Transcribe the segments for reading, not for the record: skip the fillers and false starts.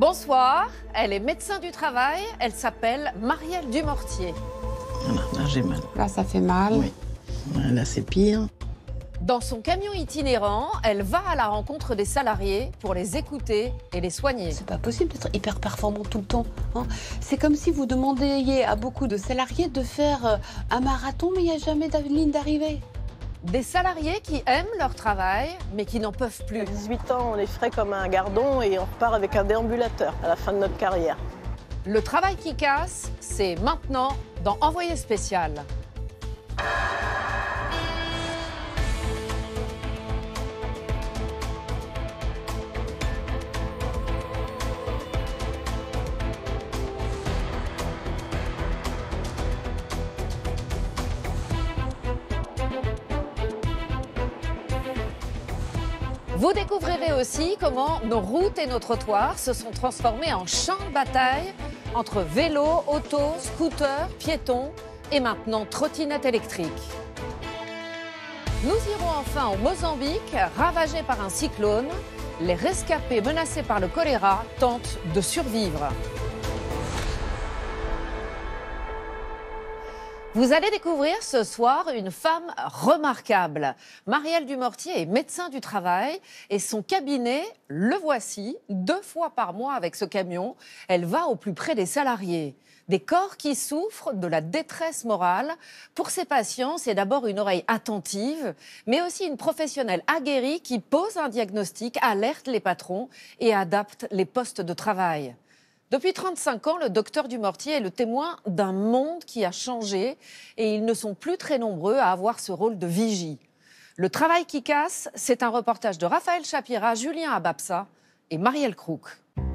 Bonsoir, elle est médecin du travail, elle s'appelle Marielle Dumortier. Voilà, là j'ai mal. Là, ça fait mal. Oui. Là c'est pire. Dans son camion itinérant, elle va à la rencontre des salariés pour les écouter et les soigner. C'est pas possible d'être hyper performant tout le temps. Hein. C'est comme si vous demandiez à beaucoup de salariés de faire un marathon, mais il n'y a jamais de ligne d'arrivée. Des salariés qui aiment leur travail, mais qui n'en peuvent plus. À 18 ans, on est frais comme un gardon et on repart avec un déambulateur à la fin de notre carrière. Le travail qui casse, c'est maintenant dans Envoyé spécial. Vous découvrirez aussi comment nos routes et nos trottoirs se sont transformés en champs de bataille entre vélos, autos, scooters, piétons et maintenant trottinettes électriques. Nous irons enfin au Mozambique, ravagé par un cyclone. Les rescapés menacés par le choléra tentent de survivre. Vous allez découvrir ce soir une femme remarquable. Marielle Dumortier est médecin du travail et son cabinet, le voici, 2 fois par mois avec ce camion. Elle va au plus près des salariés. Des corps qui souffrent de la détresse morale. Pour ses patients, c'est d'abord une oreille attentive, mais aussi une professionnelle aguerrie qui pose un diagnostic, alerte les patrons et adapte les postes de travail. Depuis 35 ans, le docteur Dumortier est le témoin d'un monde qui a changé et ils ne sont plus très nombreux à avoir ce rôle de vigie. Le travail qui casse, c'est un reportage de Raphaël Chapira, Julien Ababsa et Marielle Crook.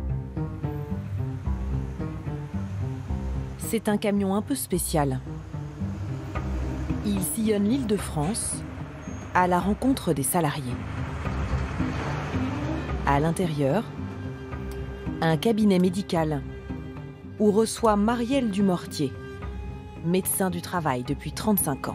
C'est un camion un peu spécial. Il sillonne l'Île-de-France à la rencontre des salariés. À l'intérieur, un cabinet médical où reçoit Marielle Dumortier, médecin du travail depuis 35 ans.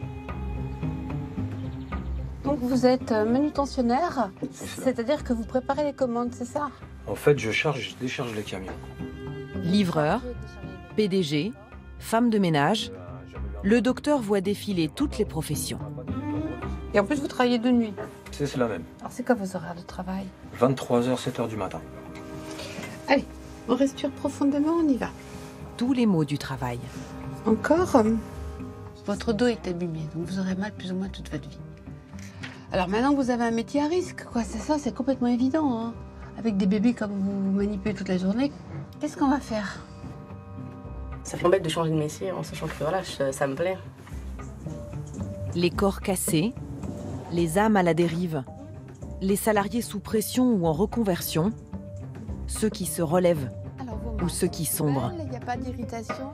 Donc vous êtes manutentionnaire, c'est-à-dire que vous préparez les commandes, c'est ça? En fait, je charge et je décharge les camions. Livreur, PDG, femme de ménage, le docteur voit défiler toutes les professions. Et en plus, vous travaillez de nuit. C'est la même. Alors c'est quoi vos horaires de travail? 23h, 7h du matin. Allez, on respire profondément, on y va. Tous les maux du travail. Encore, votre dos est abîmé, donc vous aurez mal plus ou moins toute votre vie. Alors maintenant que vous avez un métier à risque, quoi, c'est ça, c'est complètement évident. Hein. Avec des bébés comme vous manipulez toute la journée, qu'est-ce qu'on va faire? Ça m'embête de changer de métier en sachant que voilà, ça me plaît. Les corps cassés, les âmes à la dérive, les salariés sous pression ou en reconversion, ceux qui se relèvent ou ceux qui sombrent. Il n'y a pas d'irritation?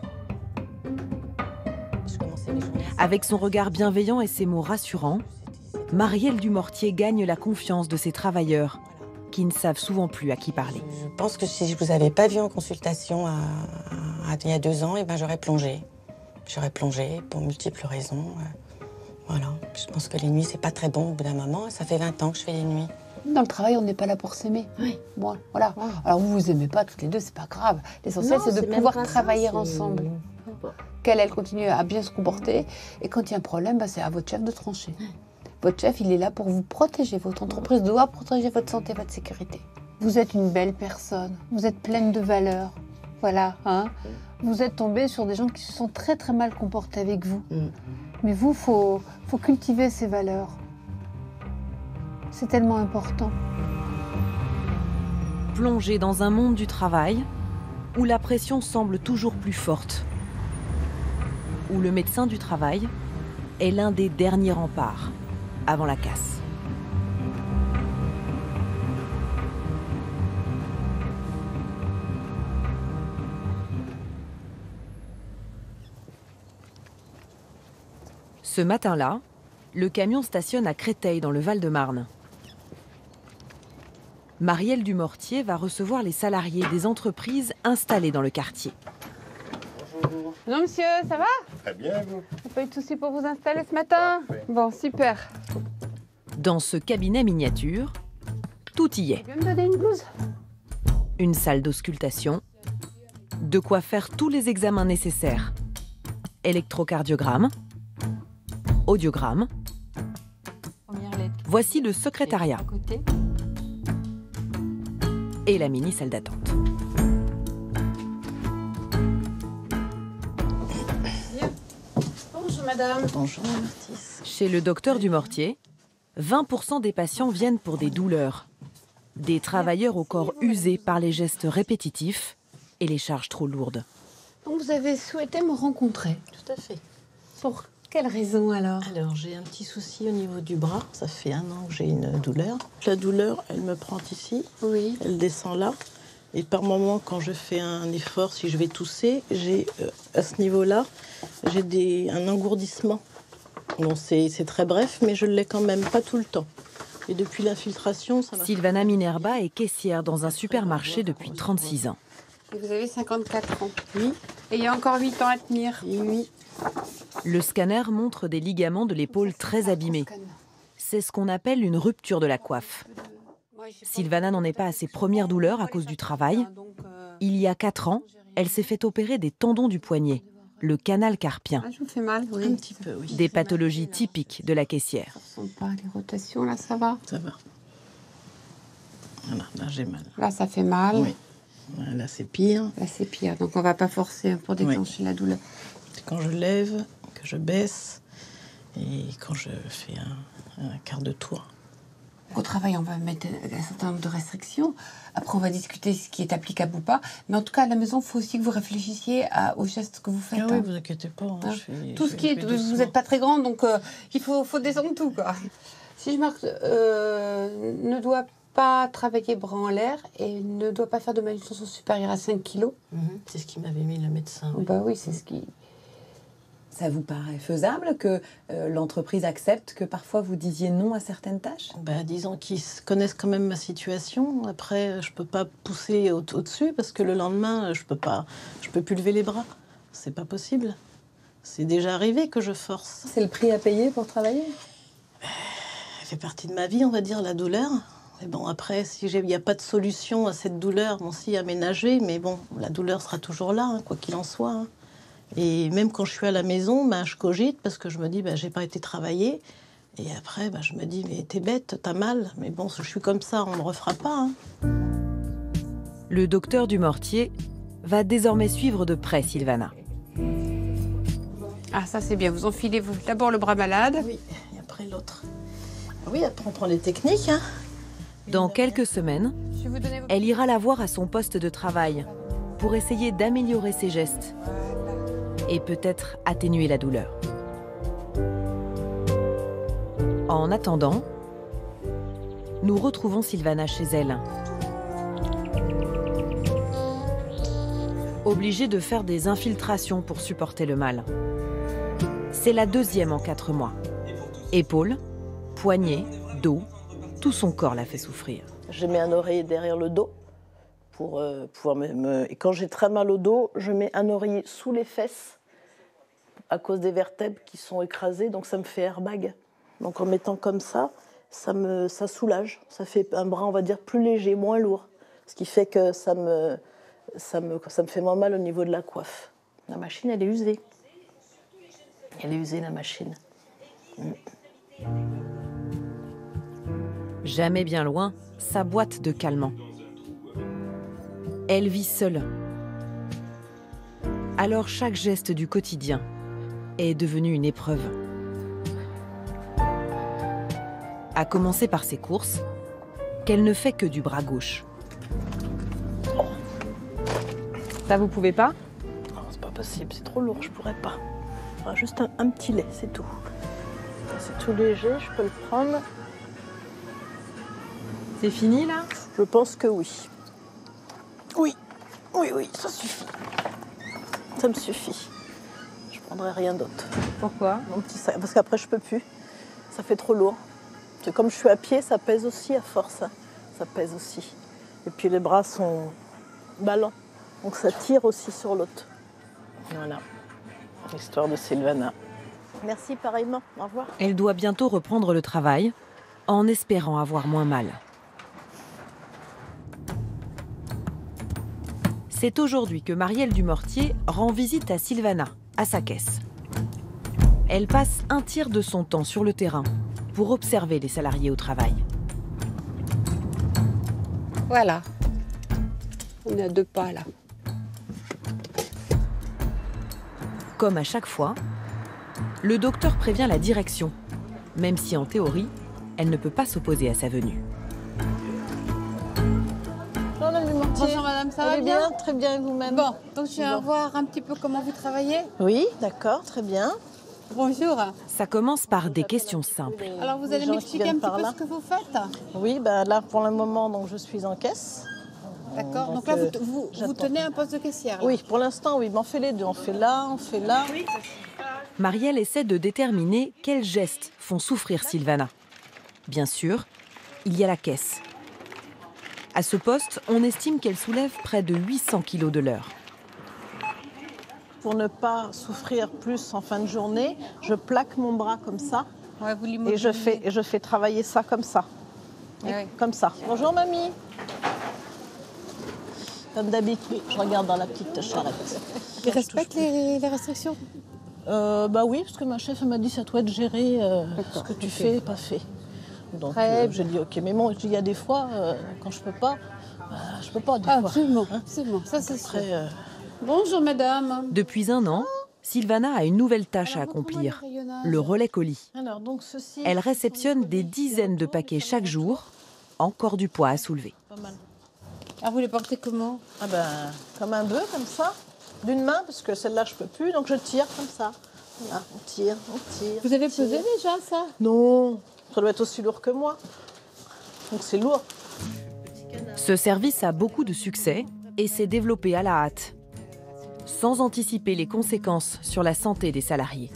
Avec son regard bienveillant et ses mots rassurants, Marielle Dumortier gagne la confiance de ses travailleurs qui ne savent souvent plus à qui parler. Je pense que si je vous avais pas vu en consultation il y a 2 ans, j'aurais plongé. J'aurais plongé pour multiples raisons. Voilà. Je pense que les nuits, c'est pas très bon au bout d'un moment. Ça fait 20 ans que je fais les nuits. Dans le travail, on n'est pas là pour s'aimer. Oui. Bon, voilà. Ouais. Alors vous vous aimez pas toutes les deux, c'est pas grave. L'essentiel, c'est de pouvoir travailler ensemble. Qu'elle, elle continue à bien se comporter. Et quand il y a un problème, c'est à votre chef de trancher. Votre chef, il est là pour vous protéger. Votre entreprise doit protéger votre santé, votre sécurité. Vous êtes une belle personne. Vous êtes pleine de valeurs. Voilà. Hein. Vous êtes tombée sur des gens qui se sont très très mal comportés avec vous. Mais vous, faut cultiver ces valeurs. C'est tellement important. Plongée dans un monde du travail où la pression semble toujours plus forte, où le médecin du travail est l'un des derniers remparts avant la casse. Ce matin-là, le camion stationne à Créteil dans le Val-de-Marne. Marielle Dumortier va recevoir les salariés des entreprises installées dans le quartier. Bonjour. Non, monsieur, ça va? Très bien, vous. Pas eu de soucis pour vous installer ce matin? Parfait. Bon, super. Dans ce cabinet miniature, tout y est. Tu veux me donner une blouse? une salle d'auscultation, de quoi faire tous les examens nécessaires. Électrocardiogramme, audiogramme. Voici le secrétariat et la mini salle d'attente. Bonjour madame. Bonjour Martis. Chez le docteur Dumortier, 20% des patients viennent pour des douleurs. Des travailleurs au corps usé par les gestes répétitifs et les charges trop lourdes. Donc vous avez souhaité me rencontrer. Tout à fait. Pour quelle raison alors? Alors j'ai un petit souci au niveau du bras. Ça fait 1 an que j'ai une douleur. La douleur, elle me prend ici. Oui. Elle descend là. Et par moment, quand je fais un effort, si je vais tousser, j'ai à ce niveau-là, j'ai un engourdissement. Bon, c'est très bref, mais je l'ai quand même, pas tout le temps. Et depuis l'infiltration, ça m'a... Sylvana Minerba est caissière dans un supermarché depuis 36 ans. Et vous avez 54 ans. Oui. Et il y a encore 8 ans à tenir. Oui. Le scanner montre des ligaments de l'épaule très abîmés. C'est ce qu'on appelle une rupture de la coiffe. Sylvana n'en est pas à ses premières douleurs à cause du travail. Il y a 4 ans, elle s'est fait opérer des tendons du poignet, le canal carpien. Ah, je vous fais mal, oui. Un petit peu, oui. Des pathologies typiques de la caissière. Ça ne sent pas les rotations, là, ça va? Ça va. Voilà, là j'ai mal. Là, ça fait mal. Oui. Là c'est pire. Là, c'est pire. Donc, on ne va pas forcer pour déclencher la douleur. C'est quand je lève, que je baisse et quand je fais un quart de tour. Au travail, on va mettre un certain nombre de restrictions. Après, on va discuter ce qui est applicable ou pas. Mais en tout cas, à la maison, il faut aussi que vous réfléchissiez aux gestes que vous faites. Ah oui, vous inquiétez pas. Hein, tout ce qui est... Vous n'êtes pas très grande, donc il faut descendre tout, quoi. Si je marque ne doit pas travailler bras en l'air et ne doit pas faire de manutention supérieure à 5 kilos. C'est ce qui m'avait mis le médecin. Oui. Bah oui, c'est ce qui... Ça vous paraît faisable que l'entreprise accepte que parfois vous disiez non à certaines tâches? Disons qu'ils connaissent quand même ma situation. Après, je peux pas pousser au-dessus parce que le lendemain, je peux plus lever les bras. C'est pas possible. C'est déjà arrivé que je force. C'est le prix à payer pour travailler? Elle fait partie de ma vie, on va dire, la douleur. Mais bon, après, si il n'y a pas de solution à cette douleur, bon, si aménager, mais bon, la douleur sera toujours là, hein, quoi qu'il en soit. Hein. Et même quand je suis à la maison, je cogite parce que je me dis, j'ai pas été travailler. Et après, je me dis, mais t'es bête, t'as mal. Mais bon, je suis comme ça, on me refera pas. Hein. Le docteur Dumortier va désormais suivre de près Sylvana. Ah, ça c'est bien. Vous enfilez d'abord le bras malade. Oui, et après l'autre. Oui, après on prend les techniques. Hein. Dans quelques semaines, elle ira la voir à son poste de travail pour essayer d'améliorer ses gestes et peut-être atténuer la douleur. En attendant, nous retrouvons Sylvana chez elle. Obligée de faire des infiltrations pour supporter le mal. C'est la 2e en 4 mois. Épaules, poignets, dos, tout son corps la fait souffrir. Je mets un oreiller derrière le dos pour pouvoir Et quand j'ai très mal au dos, je mets un oreiller sous les fesses à cause des vertèbres qui sont écrasées, donc ça me fait airbag. Donc en mettant comme ça soulage. Ça fait un bras, on va dire, plus léger, moins lourd. Ce qui fait que ça me fait moins mal au niveau de la coiffe. La machine, elle est usée. Elle est usée, la machine. Jamais bien loin, sa boîte de calmants. Elle vit seule. Alors chaque geste du quotidien est devenu une épreuve. À commencer par ses courses, qu'elle ne fait que du bras gauche. Ça, vous pouvez pas? Non, c'est pas possible, c'est trop lourd, je pourrais pas. Enfin, juste un petit lait, c'est tout. C'est tout léger, je peux le prendre. C'est fini, là? Je pense que oui. Oui, ça suffit. Ça me suffit. Je prendrai rien d'autre. Pourquoi? Mon petit sac, parce qu'après, je peux plus. Ça fait trop lourd. Parce que comme je suis à pied, ça pèse aussi à force. Ça pèse aussi. Et puis les bras sont ballants. Donc ça tire aussi sur l'autre. Voilà. L'histoire de Sylvana. Merci pareillement. Au revoir. Elle doit bientôt reprendre le travail, en espérant avoir moins mal. C'est aujourd'hui que Marielle Dumortier rend visite à Sylvana, à sa caisse. Elle passe un tiers de son temps sur le terrain pour observer les salariés au travail. Voilà. On est à 2 pas là. Comme à chaque fois, le docteur prévient la direction, même si en théorie, elle ne peut pas s'opposer à sa venue. Bonjour Madame Dumortier. Bonjour madame, ça Vous va allez bien? Très bien, vous-même. Bon, donc je viens voir un petit peu comment vous travaillez. Oui, d'accord, très bien. Bonjour. Ça commence par des questions simples. Alors vous Les allez gens qui m'expliquer un viennent petit par peu là. ce que vous faites? Oui, ben là pour le moment, donc je suis en caisse. D'accord, donc Donc, là vous j'attends. tenez un poste de caissière là. Oui, pour l'instant, oui, mais on fait les deux. On fait là, on fait là. Marielle essaie de déterminer quels gestes font souffrir Sylvana. Bien sûr, il y a la caisse. À ce poste, on estime qu'elle soulève près de 800 kilos de l'heure. Pour ne pas souffrir plus en fin de journée, je plaque mon bras comme ça Ouais, vous et je fais travailler ça comme ça. Et Ouais. comme ça. Bonjour mamie. Comme d'habitude, je regarde dans la petite charrette. Ils respectent les restrictions? Bah oui, parce que ma chef elle m'a dit ça doit être géré, ce que tu fais, pas fait. Donc Très j'ai dit ok, mais bon, il y a des fois, quand je peux pas des fois. Absolument, Hein. absolument, ça c'est sûr. Après, Bonjour madame. Depuis 1 an, Sylvana a une nouvelle tâche à accomplir, le relais colis. alors, donc, ceci, Elle ce sont réceptionne les des colis qui dizaines de retournent, paquets ça chaque me jour, encore du poids à soulever. Pas mal. Alors vous les portez comment? Ah ben, comme un bœuf, comme ça, d'une main, parce que celle-là, je peux plus, donc je tire comme ça. Voilà, on tire, on tire. Vous avez on tire. pesé déjà ça? Non, ça doit être aussi lourd que moi. Donc c'est lourd. Ce service a beaucoup de succès et s'est développé à la hâte, sans anticiper les conséquences sur la santé des salariés.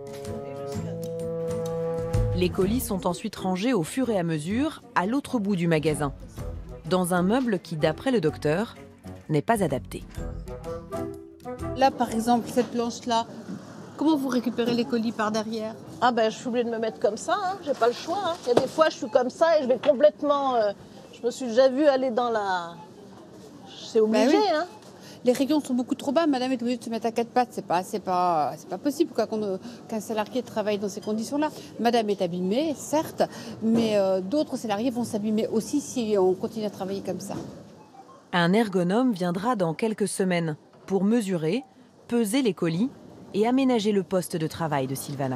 Les colis sont ensuite rangés au fur et à mesure à l'autre bout du magasin, dans un meuble qui, d'après le docteur, n'est pas adapté. Là par exemple, cette planche-là, comment vous récupérez les colis par derrière? Ah ben, je suis obligée de me mettre comme ça, hein. J'ai pas le choix. Hein. Il y a des fois, je suis comme ça et je vais complètement... je me suis déjà vue aller dans la... C'est obligé, Ben oui. hein. Les rayons sont beaucoup trop bas, madame est obligée de se mettre à 4 pattes. C'est pas possible quoi, qu'un salarié travaille dans ces conditions-là. Madame est abîmée, certes, mais d'autres salariés vont s'abîmer aussi si on continue à travailler comme ça. Un ergonome viendra dans quelques semaines pour mesurer, peser les colis et aménager le poste de travail de Sylvana.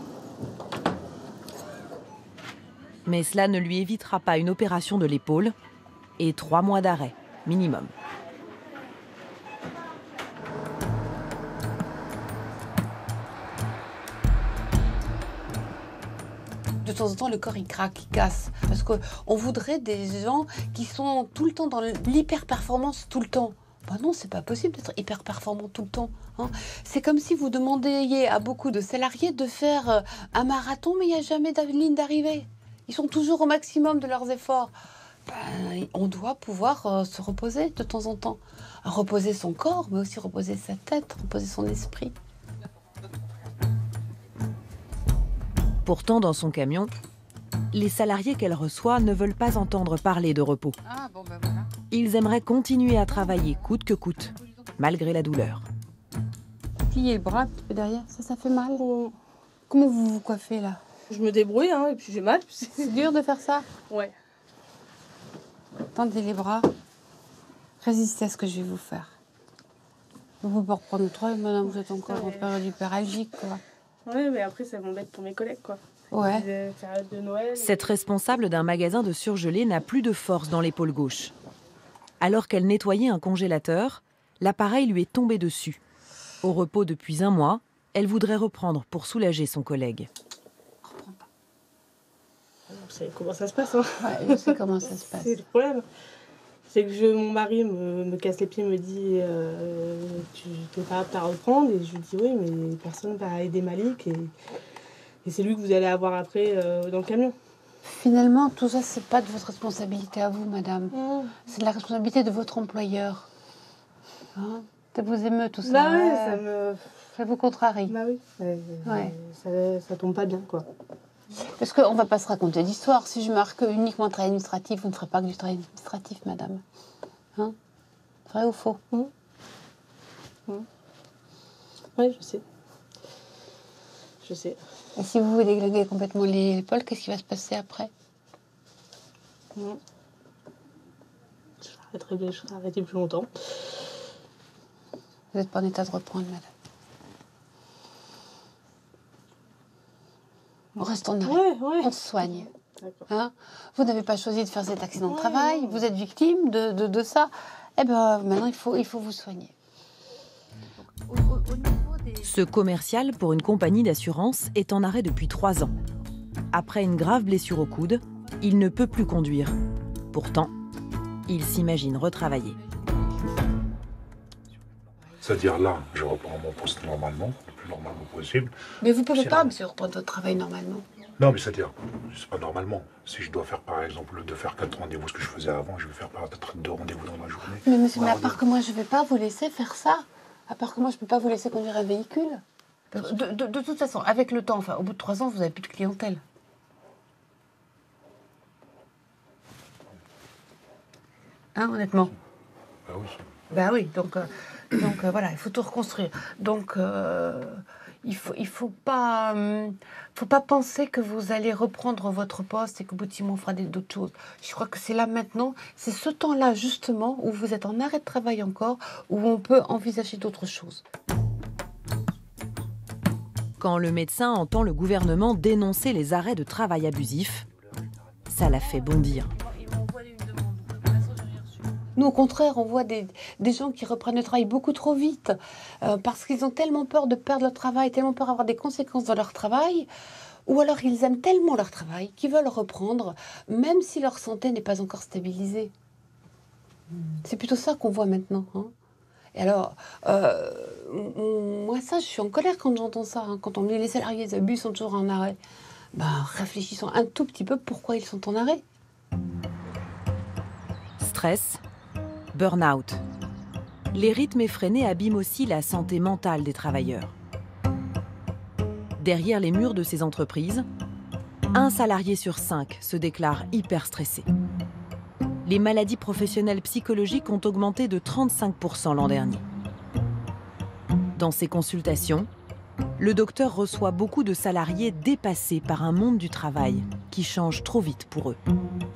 Mais cela ne lui évitera pas une opération de l'épaule et 3 mois d'arrêt minimum. De temps en temps, le corps, il craque, il casse. Parce qu'on voudrait des gens qui sont tout le temps dans l'hyper-performance, tout le temps. Ben non, c'est pas possible d'être hyper-performant tout le temps. Hein. C'est comme si vous demandiez à beaucoup de salariés de faire un marathon, mais il n'y a jamais de ligne d'arrivée. Ils sont toujours au maximum de leurs efforts. Ben, on doit pouvoir se reposer de temps en temps. Reposer son corps, mais aussi reposer sa tête, reposer son esprit. Pourtant, dans son camion, les salariés qu'elle reçoit ne veulent pas entendre parler de repos. Ah, bon, ben voilà. Ils aimeraient continuer à travailler coûte que coûte, malgré la douleur. Pliez le bras un petit peu derrière, ça fait mal. Comment vous vous coiffez là? Je me débrouille, hein, et puis j'ai mal. C'est dur de faire ça? Ouais. Tendez les bras. Résistez à ce que je vais vous faire. Vous pouvez pas reprendre le travail, madame, vous êtes encore en période hyperalgique, quoi. Ouais, mais après, ça m'embête pour mes collègues, quoi. Ouais. Période de Noël. Cette responsable d'un magasin de surgelés n'a plus de force dans l'épaule gauche. Alors qu'elle nettoyait un congélateur, l'appareil lui est tombé dessus. Au repos depuis 1 mois, elle voudrait reprendre pour soulager son collègue. Vous savez comment ça se passe, hein. Ouais, je sais comment ça se passe. C'est le problème. C'est que mon mari me casse les pieds, me dit tu n'es pas apte à reprendre. Et je lui dis oui, mais personne va aider Malik. Et c'est lui que vous allez avoir après dans le camion. Finalement, tout ça, c'est pas de votre responsabilité à vous, madame. C'est de la responsabilité de votre employeur. Hein? Ça vous émeut, tout ça. Bah ouais, ça vous contrarie. Bah oui. Ça tombe pas bien, quoi. Parce qu'on ne va pas se raconter d'histoire. Si je marque uniquement travail administratif, vous ne ferez pas que du travail administratif, madame. Hein? Vrai ou faux? Oui, je sais. Je sais. Et si vous vous déglinguez complètement l'épaule, qu'est-ce qui va se passer après? Je serai arrêtée plus longtemps. Vous n'êtes pas en état de reprendre, madame. On reste en arrêt. Ouais. On se soigne. Hein, vous n'avez pas choisi de faire cet accident de travail. Vous êtes victime de ça. Eh bien, maintenant, il faut vous soigner. Ce commercial pour une compagnie d'assurance est en arrêt depuis 3 ans. Après une grave blessure au coude, il ne peut plus conduire. Pourtant, il s'imagine retravailler. C'est-à-dire là, je reprends mon poste normalement, le plus normalement possible. Mais vous ne pouvez pas, monsieur, reprendre votre travail normalement. Non, mais c'est-à-dire, c'est pas normalement. Si je dois faire, par exemple, de faire 4 rendez-vous, ce que je faisais avant, je vais faire peut-être 2 rendez-vous dans la journée. Mais monsieur, mais à part que moi, je ne vais pas vous laisser faire ça. À part que moi, je ne peux pas vous laisser conduire un véhicule. De toute façon, avec le temps, enfin, au bout de 3 ans, vous n'avez plus de clientèle. Hein, honnêtement? Bah oui. Bah oui, donc voilà, il faut tout reconstruire. Donc il faut pas penser que vous allez reprendre votre poste et qu'au bout de 6 mois on fera d'autres choses. Je crois que c'est là maintenant, c'est ce temps-là justement où vous êtes en arrêt de travail encore, où on peut envisager d'autres choses. Quand le médecin entend le gouvernement dénoncer les arrêts de travail abusifs, ça la fait bondir. Nous, au contraire, on voit des gens qui reprennent le travail beaucoup trop vite parce qu'ils ont tellement peur de perdre leur travail, tellement peur d'avoir des conséquences dans leur travail, ou alors ils aiment tellement leur travail qu'ils veulent reprendre, même si leur santé n'est pas encore stabilisée. C'est plutôt ça qu'on voit maintenant. Hein. Et alors, moi, ça, je suis en colère quand j'entends ça. Hein. Quand on me dit les salariés des abus sont toujours en arrêt. Ben, réfléchissons un tout petit peu pourquoi ils sont en arrêt. Stress, burn-out. Les rythmes effrénés abîment aussi la santé mentale des travailleurs. Derrière les murs de ces entreprises, 1 salarié sur 5 se déclare hyper stressé. Les maladies professionnelles psychologiques ont augmenté de 35% l'an dernier. Dans ses consultations, le docteur reçoit beaucoup de salariés dépassés par un monde du travail qui change trop vite pour eux.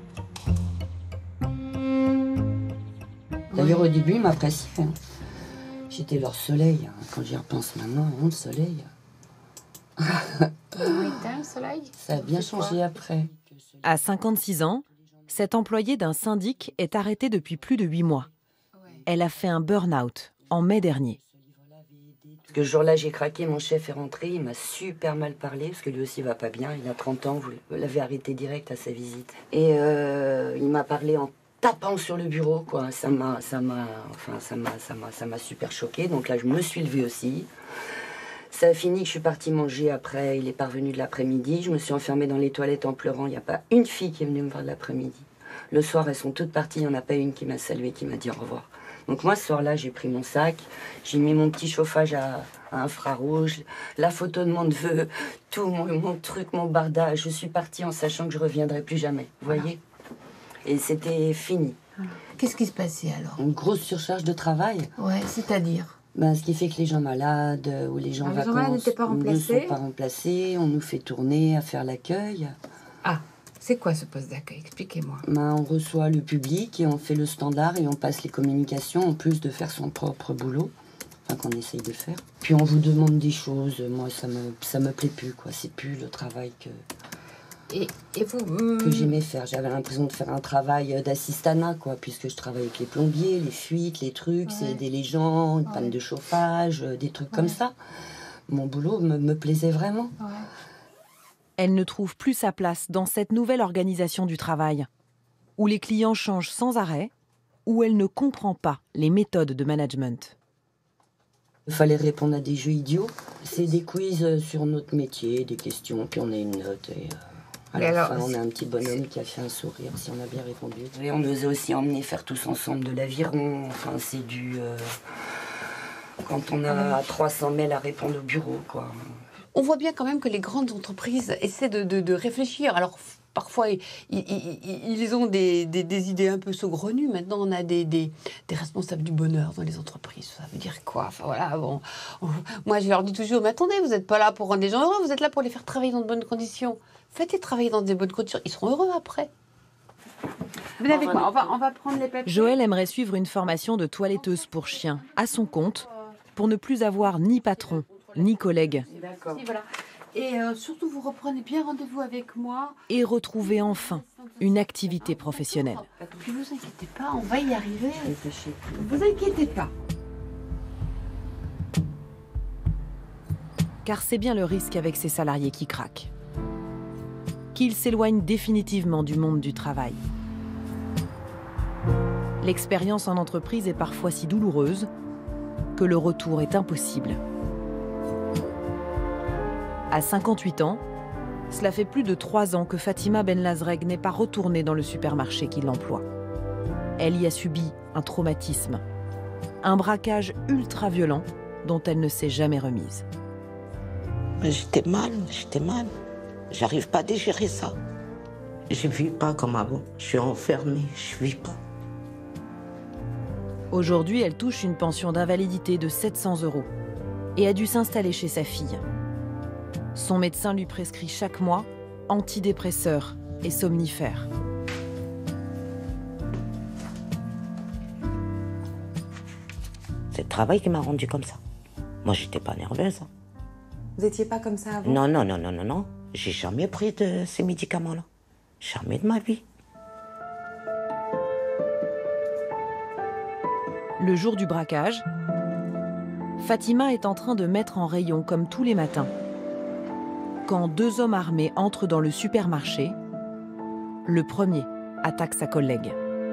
D'ailleurs, au début, ils m'appréciaient. Hein. J'étais leur soleil. Hein. Quand j'y repense maintenant, le soleil. Le soleil. Ça a bien changé après. À 56 ans, cette employée d'un syndic est arrêtée depuis plus de 8 mois. Elle a fait un burn-out en mai dernier. Parce que ce jour-là, j'ai craqué, mon chef est rentré, il m'a super mal parlé, parce que lui aussi, il va pas bien, il a 30 ans, vous l'avez arrêté direct à sa visite. Et il m'a parlé en tapant sur le bureau, quoi. Ça m'a super choquée, donc là, je me suis levée aussi. Ça a fini que je suis partie manger après, il est parvenu de l'après-midi, je me suis enfermée dans les toilettes en pleurant, il n'y a pas une fille qui est venue me voir de l'après-midi. Le soir, elles sont toutes parties, il n'y en a pas une qui m'a saluée, qui m'a dit au revoir. Donc moi, ce soir-là, j'ai pris mon sac, j'ai mis mon petit chauffage à infrarouge, la photo de mon neveu, tout mon truc, mon bardage. Je suis partie en sachant que je ne reviendrai plus jamais, vous voyez. Et c'était fini. Qu'est-ce qui se passait alors? Une grosse surcharge de travail. Ouais, c'est-à-dire? Ben, ce qui fait que les gens malades ou les gens en vacances ne sont pas remplacés, on nous fait tourner à faire l'accueil. Ah, c'est quoi ce poste d'accueil? Expliquez-moi. Ben, on reçoit le public et on fait le standard et on passe les communications en plus de faire son propre boulot, enfin qu'on essaye de faire. Puis on vous demande des choses, moi ça me plaît plus, quoi. C'est plus le travail que j'aimais faire. J'avais l'impression de faire un travail d'assistanat, quoi, puisque je travaille avec les plombiers, les fuites, les trucs, c'est aider les gens, une panne de chauffage, des trucs comme ça. Mon boulot me plaisait vraiment. Elle ne trouve plus sa place dans cette nouvelle organisation du travail, où les clients changent sans arrêt, où elle ne comprend pas les méthodes de management. Il fallait répondre à des jeux idiots. C'est des quiz sur notre métier, des questions, puis on a une note et... À la fin, on a un petit bonhomme qui a fait un sourire, si on a bien répondu. Et on nous a aussi emmenés faire tous ensemble de l'aviron. Enfin, c'est du... quand on a 300 mails à répondre au bureau, quoi. On voit bien quand même que les grandes entreprises essaient de réfléchir. Alors, parfois, ils ont des idées un peu saugrenues. Maintenant, on a des responsables du bonheur dans les entreprises. Ça veut dire quoi? Enfin, voilà, bon. Moi, je leur dis toujours, mais attendez, vous n'êtes pas là pour rendre les gens heureux, vous êtes là pour les faire travailler dans de bonnes conditions. Faites-les travailler dans de bonnes conditions, ils seront heureux après. Venez avec moi, on va prendre les papiers. Joëlle aimerait suivre une formation de toiletteuse pour chiens à son compte pour ne plus avoir ni patron, ni collègue. D'accord. Voilà. Et surtout, vous reprenez bien rendez-vous avec moi. Et retrouver enfin une activité professionnelle. Puis vous inquiétez pas, on va y arriver. Vous inquiétez pas. Car c'est bien le risque avec ces salariés qui craquent. Qu'ils s'éloignent définitivement du monde du travail. L'expérience en entreprise est parfois si douloureuse que le retour est impossible. À 58 ans, cela fait plus de 3 ans que Fatima Benlazreg n'est pas retournée dans le supermarché qui l'emploie. Elle y a subi un traumatisme, un braquage ultra violent dont elle ne s'est jamais remise. J'étais mal. J'arrive pas à digérer ça. Je vis pas comme avant. Je suis enfermée, je vis pas. Aujourd'hui, elle touche une pension d'invalidité de 700 € et a dû s'installer chez sa fille. Son médecin lui prescrit chaque mois antidépresseurs et somnifères. C'est le travail qui m'a rendue comme ça. Moi, j'étais pas nerveuse. Vous n'étiez pas comme ça avant? Non. J'ai jamais pris de ces médicaments-là. Jamais de ma vie. Le jour du braquage, Fatima est en train de mettre en rayon comme tous les matins. Quand 2 hommes armés entrent dans le supermarché, le premier attaque sa collègue.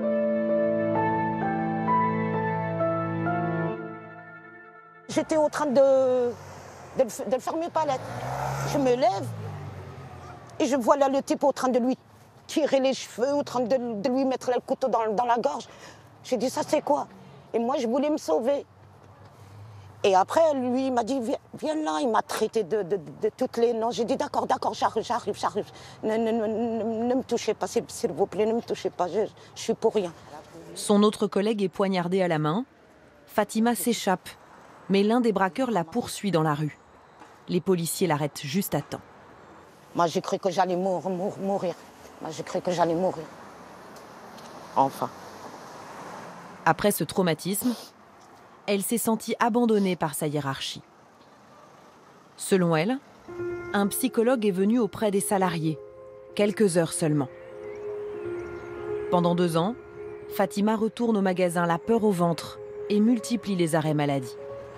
J'étais en train de le faire mes palettes. Je me lève et je vois là le type en train de lui tirer les cheveux, en train de lui mettre le couteau dans la gorge. J'ai dit, ça c'est quoi? Et moi, je voulais me sauver. Et après, lui, il m'a dit, viens là. Il m'a traité de toutes les noms. J'ai dit, d'accord, j'arrive. Ne me touchez pas, s'il vous plaît, ne me touchez pas, je suis pour rien. Son autre collègue est poignardé à la main. Fatima s'échappe, mais l'un des braqueurs la poursuit dans la rue. Les policiers l'arrêtent juste à temps. Moi, j'ai cru que j'allais mourir. Enfin. Après ce traumatisme, elle s'est sentie abandonnée par sa hiérarchie. Selon elle, un psychologue est venu auprès des salariés, quelques heures seulement. Pendant 2 ans, Fatima retourne au magasin la peur au ventre et multiplie les arrêts maladie.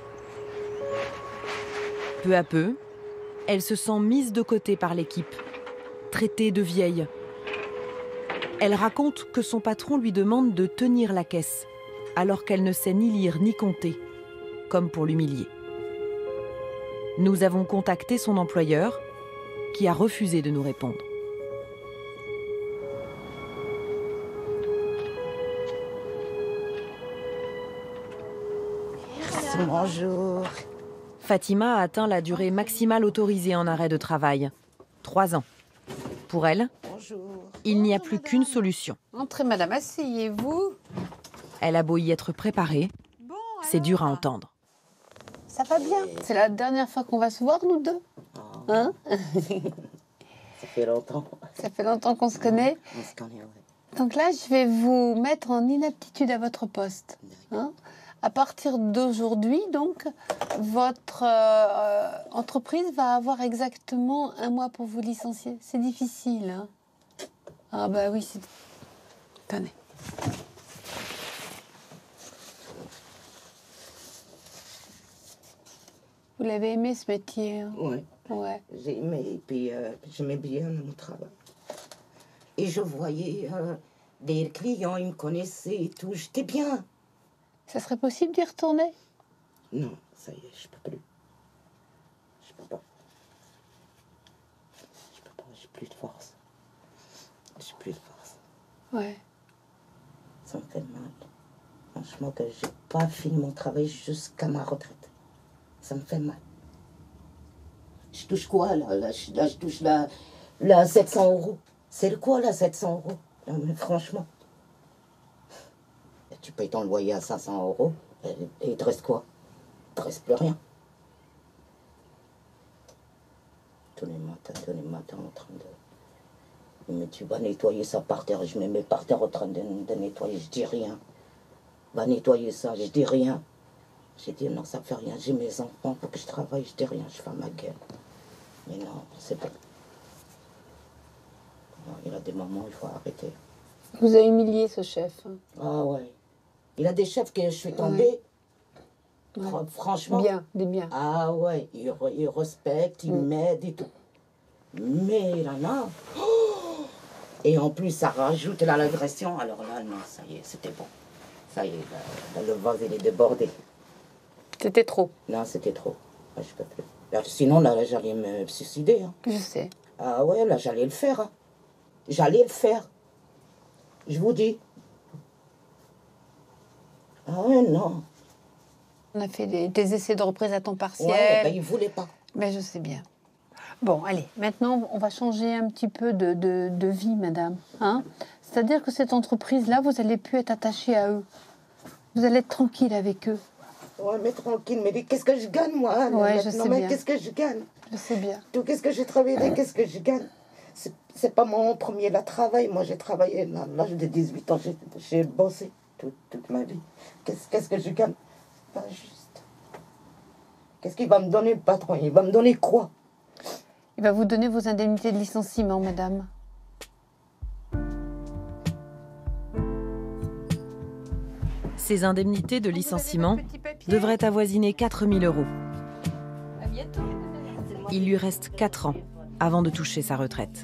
Peu à peu, elle se sent mise de côté par l'équipe, traitée de vieille. Elle raconte que son patron lui demande de tenir la caisse, alors qu'elle ne sait ni lire ni compter, comme pour l'humilier. Nous avons contacté son employeur, qui a refusé de nous répondre. Merci, bonjour. Fatima a atteint la durée maximale autorisée en arrêt de travail, 3 ans. Pour elle, il n'y a plus qu'une solution. Entrez, madame, asseyez-vous. Elle a beau y être préparée, c'est dur à entendre. Ça va bien. C'est la dernière fois qu'on va se voir, nous deux. Hein? Ça fait longtemps. Ça fait longtemps qu'on se connaît. On se connaît, oui. Donc là, je vais vous mettre en inaptitude à votre poste. Hein? À partir d'aujourd'hui, donc, votre entreprise va avoir exactement 1 mois pour vous licencier. C'est difficile, hein? Ah bah oui, c'est... Tenez. Vous l'avez aimé, ce métier? Hein? Oui. Ouais. J'ai aimé, et puis j'aimais bien mon travail. Et je voyais des clients, ils me connaissaient et tout, j'étais bien. Ça serait possible d'y retourner? Non, ça y est, je peux plus. Je peux pas. J'ai plus de force. J'ai plus de force. Ouais. Ça me fait mal. Franchement, que j'ai pas fini mon travail jusqu'à ma retraite. Ça me fait mal. Je touche quoi, là je touche là 700 €. C'est le quoi, là, 700 €? Non, mais franchement. Tu payes ton loyer à 500 € et il te reste quoi? Il te reste plus rien. Tous les matins en train de... Mais tu vas nettoyer ça par terre. Je me mets par terre en train de nettoyer. Je dis rien. Va nettoyer ça. Je dis rien. J'ai dit non, ça fait rien. J'ai mes enfants. Faut que je travaille. Je dis rien. Je fais ma gueule. Mais non, c'est bon. Il y a des moments où il faut arrêter. Vous avez humilié ce chef. Ah ouais. Il a des chefs que je suis tombée. Ouais. Franchement. Bien, des biens. Ah ouais, il respecte, il m'aide et tout. Mais il en a. Oh, et en plus, ça rajoute l'agression. Alors là, non, ça y est, c'était bon. Ça y est, le vase, il est débordé. C'était trop. Non, c'était trop. Là, je peux plus. Là, sinon, là, j'allais me suicider. Hein. Je sais. Ah ouais, là, j'allais le faire. Hein. J'allais le faire. Je vous dis. Ah ouais, non. On a fait des essais de reprise à temps partiel. Ouais, ben, il ne voulait pas. Mais je sais bien. Bon, allez, maintenant, on va changer un petit peu de vie, madame. Hein, c'est-à-dire que cette entreprise-là, vous n'allez plus être attachée à eux. Vous allez être tranquille avec eux. Ouais, mais tranquille. Mais qu'est-ce que je gagne, moi? Ouais, je sais bien. Qu'est-ce que je gagne? Je sais bien. Tout, qu'est-ce que j'ai travaillé? Qu'est-ce que je gagne? C'est pas mon premier travail. Moi, j'ai travaillé à l'âge de 18 ans. J'ai bossé toute ma vie. Qu'est-ce que je gagne? Pas juste. Qu'est-ce qu'il va me donner, le patron? Il va me donner quoi? Il va vous donner vos indemnités de licenciement, madame. Ces indemnités de licenciement devraient avoisiner 4 000 €. Il lui reste 4 ans avant de toucher sa retraite.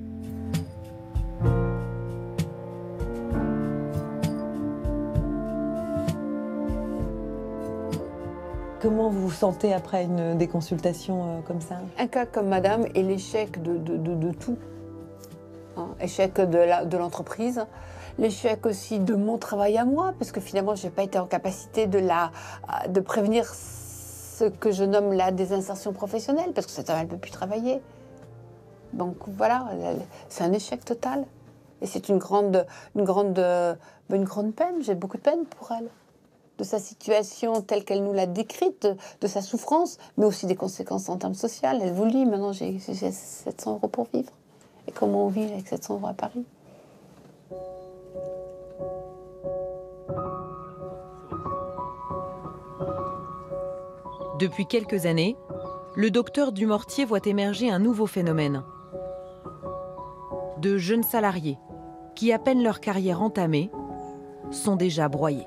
Comment vous vous sentez après des consultations comme ça? Un cas comme madame est l'échec de tout. Hein, échec de l'entreprise, l'échec aussi de mon travail à moi, parce que finalement, je n'ai pas été en capacité de prévenir ce que je nomme la désinsertion professionnelle, parce que cette femme, elle ne peut plus travailler. Donc voilà, c'est un échec total. Et c'est une grande peine, j'ai beaucoup de peine pour elle. De sa situation telle qu'elle nous l'a décrite, de sa souffrance, mais aussi des conséquences en termes sociaux. Elle vous dit, maintenant j'ai 700 € pour vivre. Et comment on vit avec 700 € à Paris? Depuis quelques années, le docteur Dumortier voit émerger un nouveau phénomène. De jeunes salariés qui, à peine leur carrière entamée, sont déjà broyés.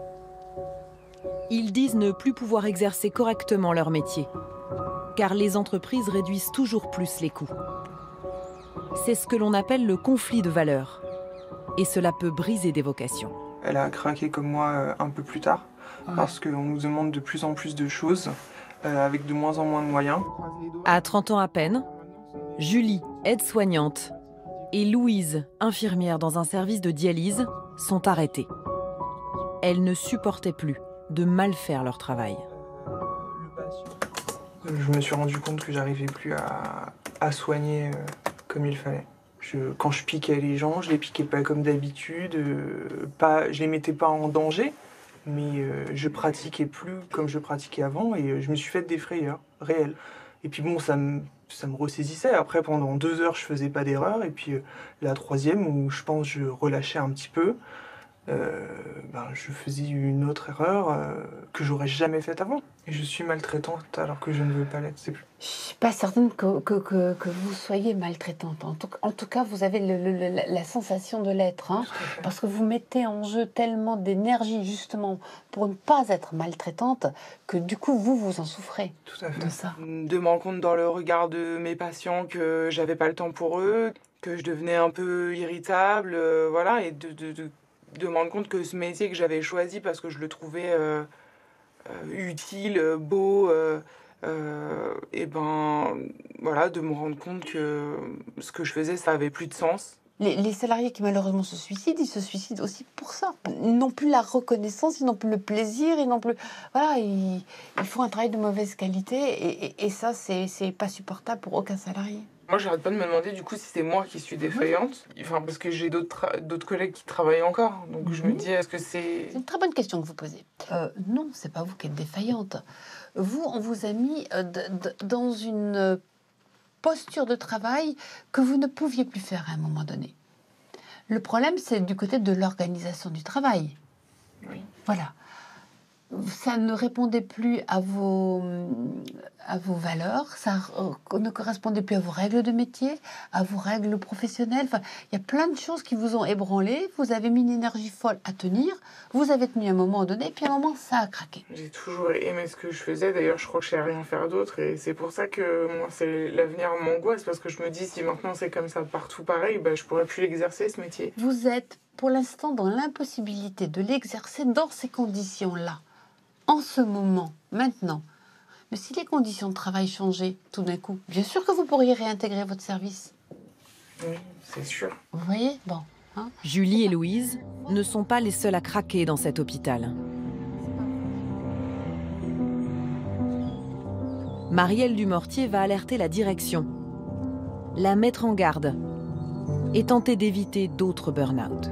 Ils disent ne plus pouvoir exercer correctement leur métier, car les entreprises réduisent toujours plus les coûts. C'est ce que l'on appelle le conflit de valeurs, et cela peut briser des vocations. Elle a craqué comme moi un peu plus tard, parce qu'on nous demande de plus en plus de choses, avec de moins en moins de moyens. À 30 ans à peine, Julie, aide-soignante, et Louise, infirmière dans un service de dialyse, sont arrêtées. Elles ne supportaient plus de mal faire leur travail. Je me suis rendu compte que j'arrivais plus à soigner comme il fallait. Quand je piquais les gens, je les piquais pas comme d'habitude, je les mettais pas en danger, mais je pratiquais plus comme je pratiquais avant et je me suis fait des frayeurs réelles. Et puis bon, ça me ressaisissait. Après, pendant 2 heures, je faisais pas d'erreur. Et puis la troisième, où je pense je relâchais un petit peu, je faisais une autre erreur que j'aurais jamais faite avant. Et je suis maltraitante alors que je ne veux pas l'être. Je suis pas certaine que vous soyez maltraitante. En tout cas, vous avez la sensation de l'être. Hein, parce que vous mettez en jeu tellement d'énergie, justement, pour ne pas être maltraitante, que du coup, vous en souffrez. Tout à fait. De ça. De me rendre compte dans le regard de mes patients que j'avais pas le temps pour eux, que je devenais un peu irritable, voilà, et de me rendre compte que ce métier que j'avais choisi parce que je le trouvais utile, beau, et voilà, de me rendre compte que ce que je faisais, ça avait plus de sens. Les salariés qui malheureusement se suicident, ils se suicident aussi pour ça. Ils n'ont plus la reconnaissance, ils n'ont plus le plaisir, ils n'ont plus... Voilà, ils font un travail de mauvaise qualité et ça, c'est pas supportable pour aucun salarié. Moi, j'arrête pas de me demander du coup si c'est moi qui suis défaillante. Enfin, parce que j'ai d'autres collègues qui travaillent encore. Donc je me dis, est-ce que c'est... C'est une très bonne question que vous posez. Non, c'est pas vous qui êtes défaillante. Vous, on vous a mis dans une posture de travail que vous ne pouviez plus faire à un moment donné. Le problème, c'est du côté de l'organisation du travail. Oui. Voilà. Ça ne répondait plus à vos valeurs, ça ne correspondait plus à vos règles de métier, à vos règles professionnelles. Enfin, il y a plein de choses qui vous ont ébranlé. Vous avez mis une énergie folle à tenir. Vous avez tenu à un moment donné, puis à un moment, ça a craqué. J'ai toujours aimé ce que je faisais. D'ailleurs, je crois que je sais rien faire d'autre. Et c'est pour ça que moi, l'avenir m'angoisse. Parce que je me dis, si maintenant c'est comme ça partout pareil, bah, je pourrais plus l'exercer, ce métier. Vous êtes, pour l'instant, dans l'impossibilité de l'exercer dans ces conditions-là. En ce moment, maintenant. Mais si les conditions de travail changeaient tout d'un coup, bien sûr que vous pourriez réintégrer votre service. Oui, c'est sûr. Vous voyez? Bon. Hein? Julie et Louise ne sont pas les seules à craquer dans cet hôpital. Marielle Dumortier va alerter la direction, la mettre en garde et tenter d'éviter d'autres burn-out.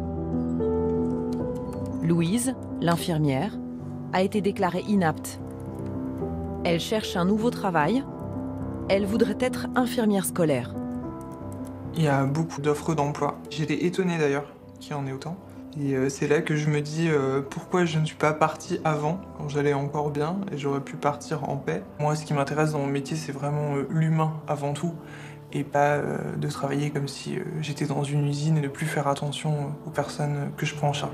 Louise, l'infirmière, a été déclarée inapte. Elle cherche un nouveau travail. Elle voudrait être infirmière scolaire. Il y a beaucoup d'offres d'emploi. J'étais étonnée d'ailleurs qu'il y en ait autant. Et c'est là que je me dis pourquoi je ne suis pas partie avant, quand j'allais encore bien, et j'aurais pu partir en paix. Moi, ce qui m'intéresse dans mon métier, c'est vraiment l'humain avant tout, et pas de travailler comme si j'étais dans une usine et de plus faire attention aux personnes que je prends en charge.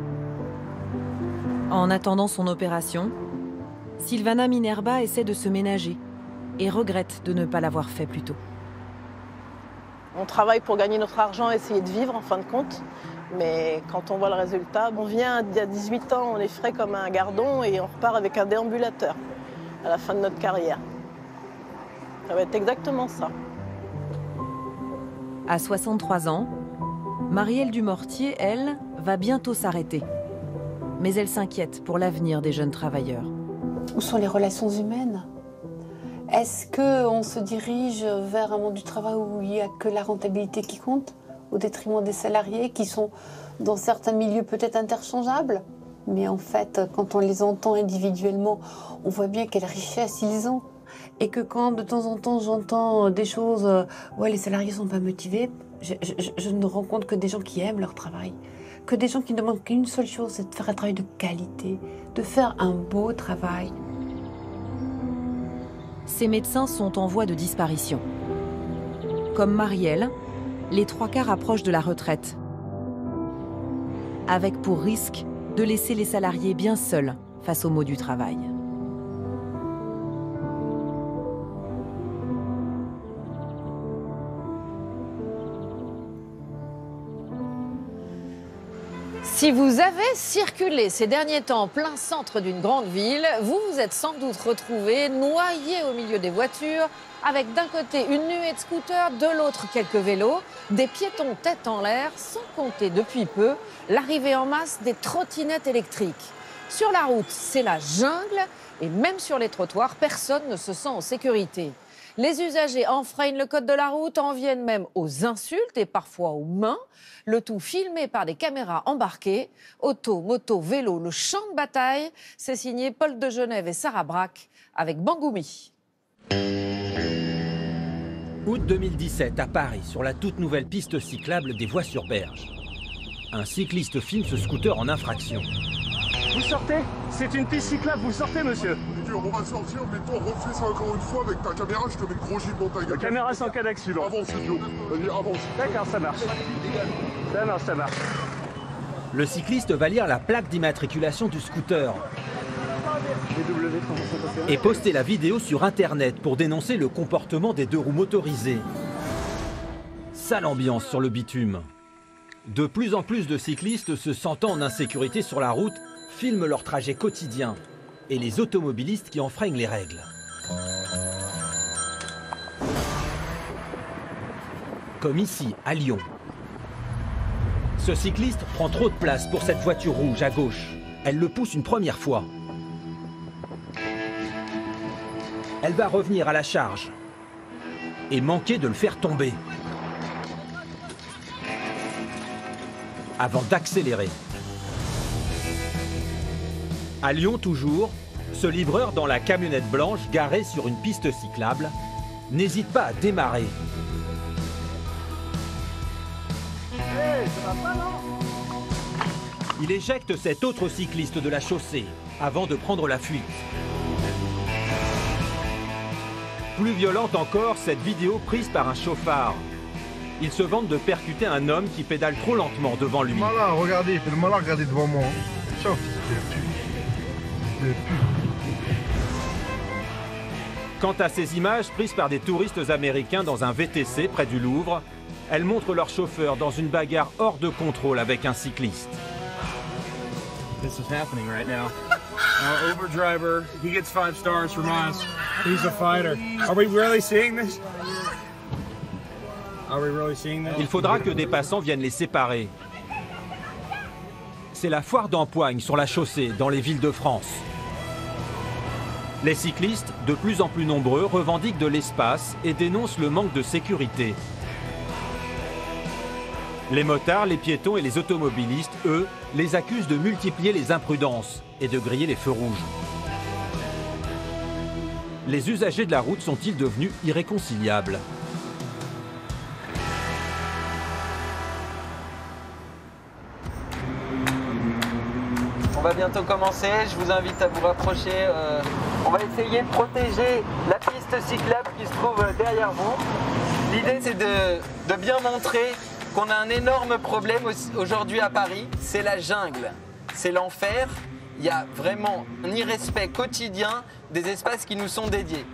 En attendant son opération, Sylvana Minerba essaie de se ménager et regrette de ne pas l'avoir fait plus tôt. On travaille pour gagner notre argent, essayer de vivre en fin de compte. Mais quand on voit le résultat, on vient à 18 ans, on est frais comme un gardon et on repart avec un déambulateur à la fin de notre carrière. Ça va être exactement ça. À 63 ans, Marielle Dumortier, elle, va bientôt s'arrêter. Mais elle s'inquiète pour l'avenir des jeunes travailleurs. Où sont les relations humaines? Est-ce qu'on se dirige vers un monde du travail où il n'y a que la rentabilité qui compte, au détriment des salariés qui sont dans certains milieux peut-être interchangeables? Mais en fait, quand on les entend individuellement, on voit bien quelle richesse ils ont. Et que quand de temps en temps j'entends des choses, ouais, les salariés ne sont pas motivés, je ne rends compte que des gens qui aiment leur travail. Que des gens qui ne demandent qu'une seule chose, c'est de faire un travail de qualité, de faire un beau travail. Ces médecins sont en voie de disparition. Comme Marielle, les 3/4 approchent de la retraite, avec pour risque de laisser les salariés bien seuls face aux maux du travail. Si vous avez circulé ces derniers temps en plein centre d'une grande ville, vous vous êtes sans doute retrouvé noyé au milieu des voitures, avec d'un côté une nuée de scooters, de l'autre quelques vélos, des piétons tête en l'air, sans compter depuis peu l'arrivée en masse des trottinettes électriques. Sur la route, c'est la jungle et même sur les trottoirs, personne ne se sent en sécurité. Les usagers enfreignent le code de la route, en viennent même aux insultes et parfois aux mains. Le tout filmé par des caméras embarquées. Auto, moto, vélo, le champ de bataille. C'est signé Paul de Genève et Sarah Braque avec Bangoumi. Août 2017, à Paris, sur la toute nouvelle piste cyclable des Voies-sur-Berge. Un cycliste filme ce scooter en infraction. Vous sortez? C'est une piste cyclable, vous sortez, monsieur? On va sortir, mais toi, refais ça encore une fois avec ta caméra, je te mets le gros gilet dans ta gueule. La caméra sans cas d'accident. Avance, idiot. Vas-y, avance. D'accord, ça marche. Ça marche, ça marche. Le cycliste va lire la plaque d'immatriculation du scooter et poster la vidéo sur Internet pour dénoncer le comportement des deux roues motorisées. Sale ambiance sur le bitume. De plus en plus de cyclistes se sentant en insécurité sur la route filment leur trajet quotidien et les automobilistes qui enfreignent les règles. Comme ici, à Lyon. Ce cycliste prend trop de place pour cette voiture rouge à gauche. Elle le pousse une première fois. Elle va revenir à la charge. et manquer de le faire tomber. Avant d'accélérer. À Lyon toujours, ce livreur dans la camionnette blanche garée sur une piste cyclable n'hésite pas à démarrer. Hey, ça va pas, non? Il éjecte cet autre cycliste de la chaussée avant de prendre la fuite. Plus violente encore, cette vidéo prise par un chauffard. Il se vante de percuter un homme qui pédale trop lentement devant lui. Malin, regardez, il fait le malin, regardez devant moi. Tiens, Quant à ces images prises par des touristes américains dans un VTC près du Louvre, elles montrent leur chauffeur dans une bagarre hors de contrôle avec un cycliste. This is happening right now. Our Uber driver, he gets 5 stars from us. He's a fighter. Are we really seeing this? Are we really seeing this? Il faudra que des passants viennent les séparer. C'est la foire d'Empoigne sur la chaussée dans les villes de France. Les cyclistes, de plus en plus nombreux, revendiquent de l'espace et dénoncent le manque de sécurité. Les motards, les piétons et les automobilistes, eux, les accusent de multiplier les imprudences et de griller les feux rouges. Les usagers de la route sont-ils devenus irréconciliables ? On va bientôt commencer, je vous invite à vous rapprocher. On va essayer de protéger la piste cyclable qui se trouve derrière vous. L'idée c'est de bien montrer qu'on a un énorme problème aujourd'hui à Paris, c'est la jungle, c'est l'enfer. Il y a vraiment un irrespect quotidien des espaces qui nous sont dédiés.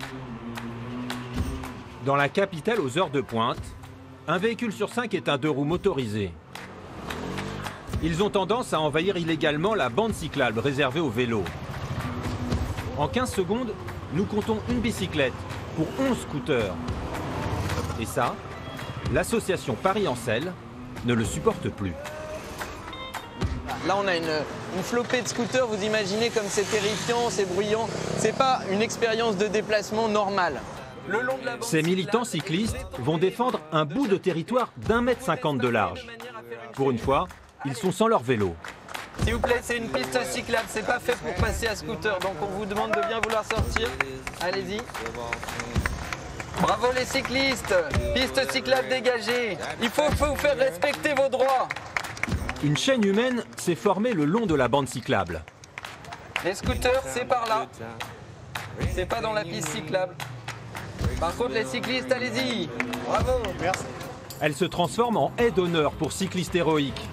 Dans la capitale aux heures de pointe, un véhicule sur 5 est un 2 roues motorisé. Ils ont tendance à envahir illégalement la bande cyclable réservée aux vélos. En 15 secondes, nous comptons une bicyclette pour 11 scooters. Et ça, l'association Paris en selle ne le supporte plus. Là, on a une flopée de scooters. Vous imaginez comme c'est terrifiant, c'est bruyant. C'est pas une expérience de déplacement normale. Le long de la bande Ces militants cyclistes vont défendre un bout de territoire d'1,50 m de large. Pour une fois, ils sont sans leur vélo. S'il vous plaît, c'est une piste cyclable, c'est pas fait pour passer à scooter, donc on vous demande de bien vouloir sortir. Allez-y. Bravo les cyclistes, piste cyclable dégagée. Il faut vous faire respecter vos droits. Une chaîne humaine s'est formée le long de la bande cyclable. Les scooters, c'est par là. C'est pas dans la piste cyclable. Par contre, les cyclistes, allez-y. Bravo. Merci. Elle se transforme en haie d'honneur pour cyclistes héroïques.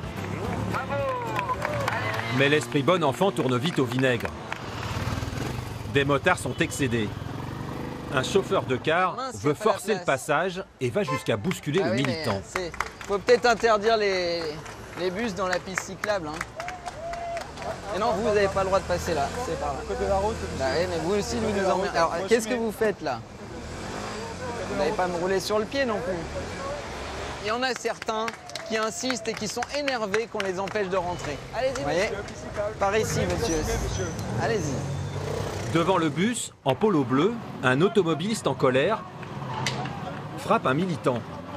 Mais l'esprit bon enfant tourne vite au vinaigre. Des motards sont excédés. Un chauffeur de car veut forcer le passage et va jusqu'à bousculer le militant. Faut peut-être interdire les bus dans la piste cyclable. Et non, vous n'avez pas le droit de passer là. C'est par là. Côté de la route. Bah oui, mais vous aussi, vous nous emmerdez. Alors, qu'est-ce que vous faites là? Vous n'allez pas me rouler sur le pied non plus. Il y en a certains qui insistent et qui sont énervés qu'on les empêche de rentrer. Allez-y, monsieur. Par ici, monsieur. Allez-y. Devant le bus, en polo bleu, un automobiliste en colère frappe un militant.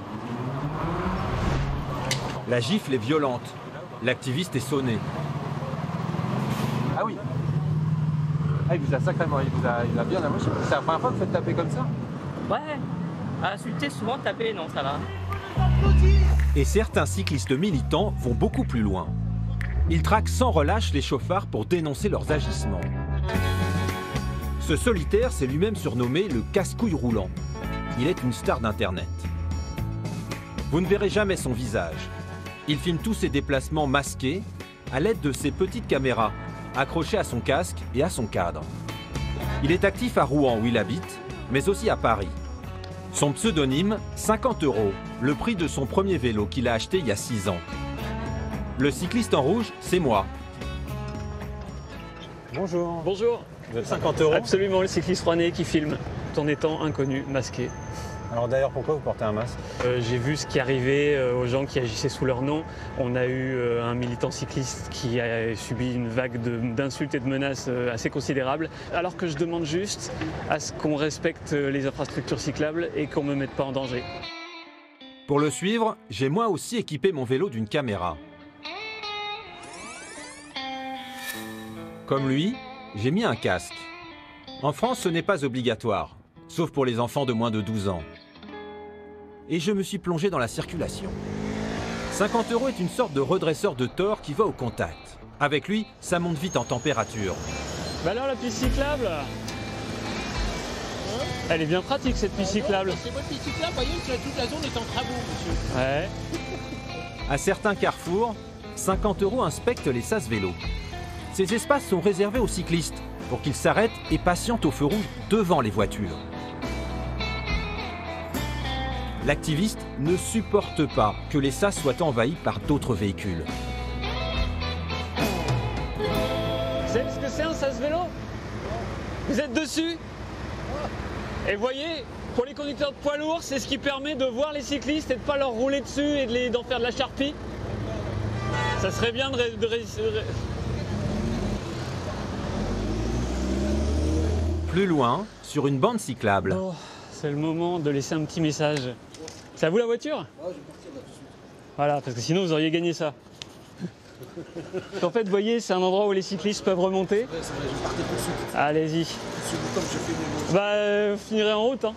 La gifle est violente. L'activiste est sonné. Ah oui. Ah, il vous a sacrément, il vous a bien amoché. C'est la première fois que vous faites taper comme ça? Ouais. Insulter, souvent taper, non, ça va. Et certains cyclistes militants vont beaucoup plus loin. Ils traquent sans relâche les chauffards pour dénoncer leurs agissements. Ce solitaire s'est lui-même surnommé le casse-couille roulant. Il est une star d'Internet. Vous ne verrez jamais son visage. Il filme tous ses déplacements masqués à l'aide de ses petites caméras, accrochées à son casque et à son cadre. Il est actif à Rouen où il habite, mais aussi à Paris. Son pseudonyme, 50 €, le prix de son premier vélo qu'il a acheté il y a 6 ans. Le cycliste en rouge, c'est moi. Bonjour. Bonjour. Vous êtes 50 €? Absolument, le cycliste rouennais qui filme tout en étant inconnu, masqué. Alors d'ailleurs, pourquoi vous portez un masque? J'ai vu ce qui arrivait aux gens qui agissaient sous leur nom. On a eu un militant cycliste qui a subi une vague d'insultes et de menaces assez considérable. Alors que je demande juste à ce qu'on respecte les infrastructures cyclables et qu'on ne me mette pas en danger. Pour le suivre, j'ai moi aussi équipé mon vélo d'une caméra. Comme lui, j'ai mis un casque. En France, ce n'est pas obligatoire, sauf pour les enfants de moins de 12 ans. Et je me suis plongé dans la circulation. 50 € est une sorte de redresseur de tort qui va au contact. Avec lui, ça monte vite en température. Bah alors la piste cyclable, elle est bien pratique cette piste cyclable. C'est votre piste cyclable, voyez que toute la zone est en travaux, monsieur. Ouais. À certains carrefours, 50 € inspectent les sas vélos. Ces espaces sont réservés aux cyclistes pour qu'ils s'arrêtent et patientent au feu rouge devant les voitures. L'activiste ne supporte pas que les sas soient envahis par d'autres véhicules. Vous savez ce que c'est un sas vélo? Vous êtes dessus? Et voyez, pour les conducteurs de poids lourds, c'est ce qui permet de voir les cyclistes et de ne pas leur rouler dessus et d'en faire de la charpie. Ça serait bien de Plus loin, sur une bande cyclable. Oh, c'est le moment de laisser un petit message. C'est à vous la voiture? Ouais, je vais partir là tout de suite. Voilà, parce que sinon vous auriez gagné ça. En fait, vous voyez, c'est un endroit où les cyclistes peuvent remonter. Ouais, c'est vrai, je vais partir tout de suite. Allez-y. Comme je fais mes... Bah, vous finirez en route. Hein.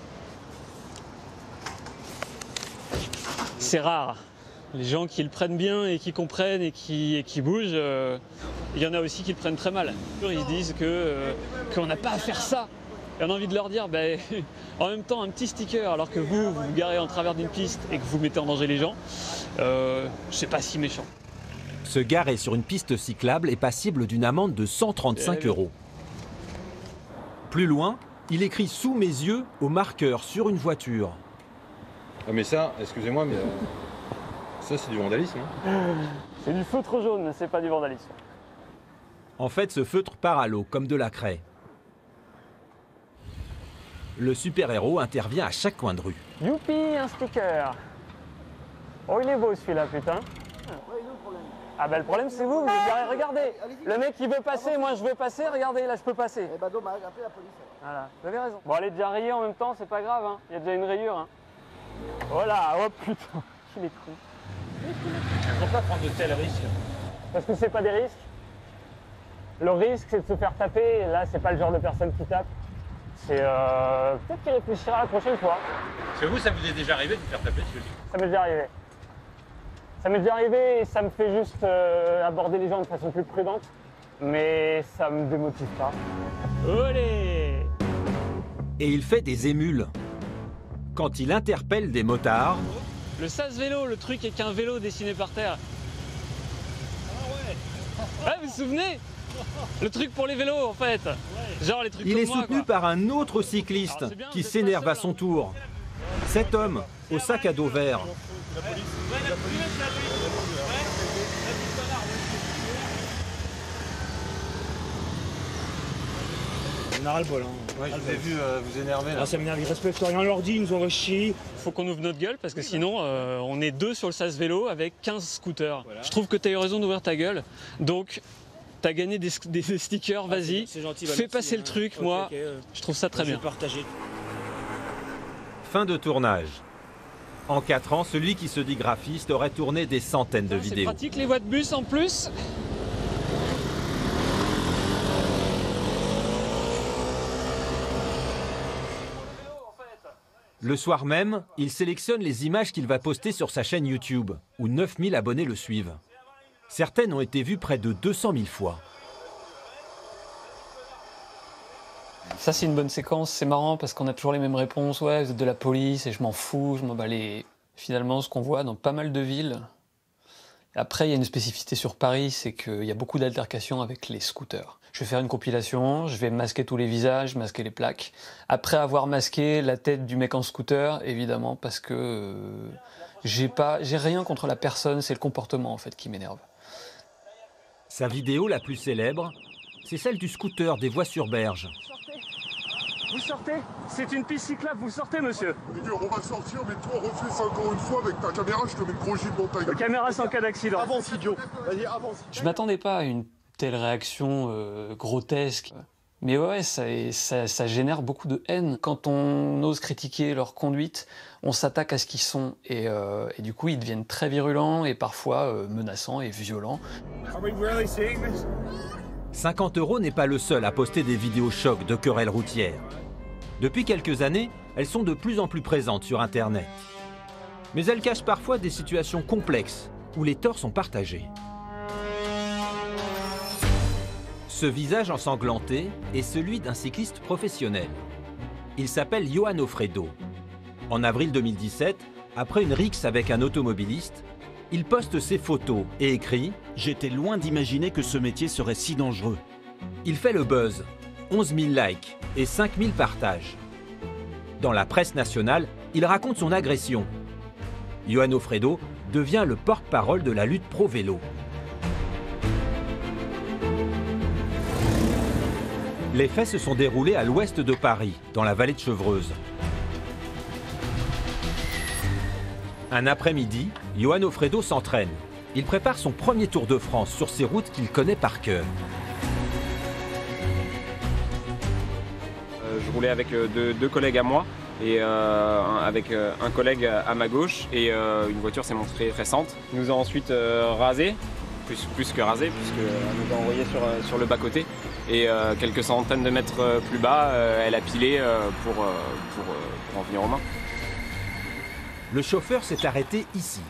C'est rare. Les gens qui le prennent bien et qui comprennent et qui bougent, il y en a aussi qui le prennent très mal. Ils se disent qu'on n'a pas à faire ça. Et on a envie de leur dire, en même temps, un petit sticker, alors que vous vous garez en travers d'une piste et que vous mettez en danger les gens, c'est pas si méchant. Se garer sur une piste cyclable est passible d'une amende de 135 €. Plus loin, il écrit sous mes yeux au marqueur sur une voiture. Ah mais ça, excusez-moi, mais ça c'est du vandalisme. Hein. C'est du feutre jaune, c'est pas du vandalisme. En fait, ce feutre part à l'eau, comme de la craie. Le super-héros intervient à chaque coin de rue. Youpi, un sticker. Oh, il est beau celui-là, putain. Ah bah le problème c'est vous êtes garé, regardez. Le mec il veut passer, moi je veux passer, regardez, là je peux passer. Eh bah dommage, appelez la police. Voilà, vous avez raison. Bon, elle est déjà rayée en même temps, c'est pas grave, hein. Il y a déjà une rayure. Hein. Voilà, oh putain, il est con. Pourquoi prendre de tels risques? Parce que c'est pas des risques. Le risque c'est de se faire taper, et là c'est pas le genre de personne qui tape. C'est peut-être qu'il réfléchira la prochaine fois. Parce que vous, ça vous est déjà arrivé de vous faire taper dessus? Ça m'est déjà arrivé. Ça m'est déjà arrivé et ça me fait juste aborder les gens de façon plus prudente, mais ça me démotive pas. Olé! Et il fait des émules. Quand il interpelle des motards... Le sas vélo, le truc est qu'un vélo dessiné par terre. Ah ouais! Ah, vous vous souvenez? Le truc pour les vélos en fait. Genre les trucs Il comme est moi, soutenu par un autre cycliste qui s'énerve à son tour. Cet homme, au sac à dos vert. On a ras le bol. Hein. Ouais, je vous ai vu vous énerver là. Ah, ça m'énerve, ils respectent rien leur dit, ils nous ont chier. Faut qu'on ouvre notre gueule parce que sinon on est deux sur le sas vélo avec 15 scooters. Voilà. Je trouve que t'as eu raison d'ouvrir ta gueule. Donc t'as gagné des stickers, vas-y. C'est gentil, fais passer le truc, okay, moi je trouve ça très bien. Partager. Fin de tournage. En 4 ans, celui qui se dit graphiste aurait tourné des centaines de vidéos. C'est pratique les voies de bus en plus. Le soir même, il sélectionne les images qu'il va poster sur sa chaîne YouTube, où 9000 abonnés le suivent. Certaines ont été vues près de 200 000 fois. Ça c'est une bonne séquence, c'est marrant parce qu'on a toujours les mêmes réponses. Ouais, vous êtes de la police et je m'en fous, je m'en bats les... Finalement, ce qu'on voit dans pas mal de villes, après il y a une spécificité sur Paris, c'est qu'il y a beaucoup d'altercations avec les scooters. Je vais faire une compilation, je vais masquer tous les visages, masquer les plaques. Après avoir masqué la tête du mec en scooter, évidemment, parce que j'ai rien contre la personne, c'est le comportement en fait qui m'énerve. Sa vidéo la plus célèbre, c'est celle du scooter des voies sur berge. Vous sortez? C'est une piste cyclable, vous sortez, monsieur? On va sortir, mais toi, refais ça encore une fois avec ta caméra, je te mets le gros gilet de montagne. La caméra, c'est en cas d'accident. Avance, idiot. Vas-y, avance. Je m'attendais pas à une telle réaction grotesque. Mais ouais, ça génère beaucoup de haine. Quand on ose critiquer leur conduite, on s'attaque à ce qu'ils sont. Et du coup, ils deviennent très virulents et parfois menaçants et violents. 50 € n'est pas le seul à poster des vidéos chocs de querelles routières. Depuis quelques années, elles sont de plus en plus présentes sur Internet. Mais elles cachent parfois des situations complexes où les torts sont partagés. Ce visage ensanglanté est celui d'un cycliste professionnel. Il s'appelle Johan Offredo. En avril 2017, après une rixe avec un automobiliste, il poste ses photos et écrit « J'étais loin d'imaginer que ce métier serait si dangereux ». Il fait le buzz, 11 000 likes et 5 000 partages. Dans la presse nationale, il raconte son agression. Johan Offredo devient le porte-parole de la lutte pro-vélo. Les faits se sont déroulés à l'ouest de Paris, dans la vallée de Chevreuse. Un après-midi, Johan Offredo s'entraîne. Il prépare son premier Tour de France sur ces routes qu'il connaît par cœur. Je roulais avec deux collègues à moi et avec un collègue à ma gauche et une voiture s'est montrée récente. Il nous a ensuite rasé, plus que rasé, puisqu'elle nous a envoyé sur le bas-côté. Et quelques centaines de mètres plus bas, elle a pilé pour en venir aux mains. Le chauffeur s'est arrêté ici.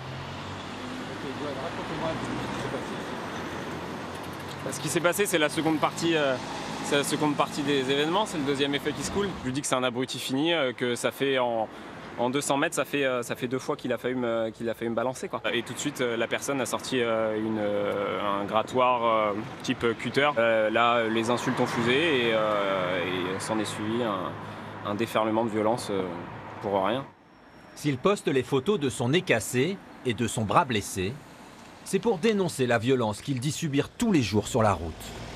Ce qui s'est passé, c'est la seconde partie des événements, c'est le deuxième effet qui se coule. Je lui dis que c'est un abruti fini, que ça fait en 200 mètres, ça fait 2 fois qu'il a failli me balancer, quoi. Et tout de suite, la personne a sorti un grattoir type cutter. Là, les insultes ont fusé et s'en est suivi un déferlement de violence pour rien. S'il poste les photos de son nez cassé et de son bras blessé, c'est pour dénoncer la violence qu'il dit subir tous les jours sur la route.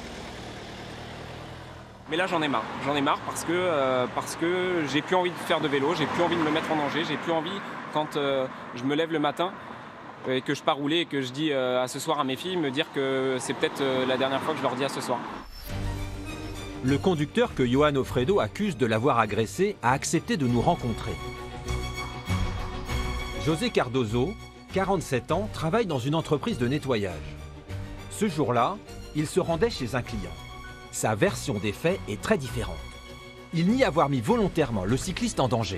Mais là, j'en ai marre. J'en ai marre parce que j'ai plus envie de faire de vélo, j'ai plus envie de me mettre en danger, j'ai plus envie, quand je me lève le matin et que je pars rouler et que je dis à ce soir à mes filles, me dire que c'est peut-être la dernière fois que je leur dis à ce soir. Le conducteur que Johan Offredo accuse de l'avoir agressé a accepté de nous rencontrer. José Cardozo, 47 ans, travaille dans une entreprise de nettoyage. Ce jour-là, il se rendait chez un client. Sa version des faits est très différente. Il nie avoir mis volontairement le cycliste en danger.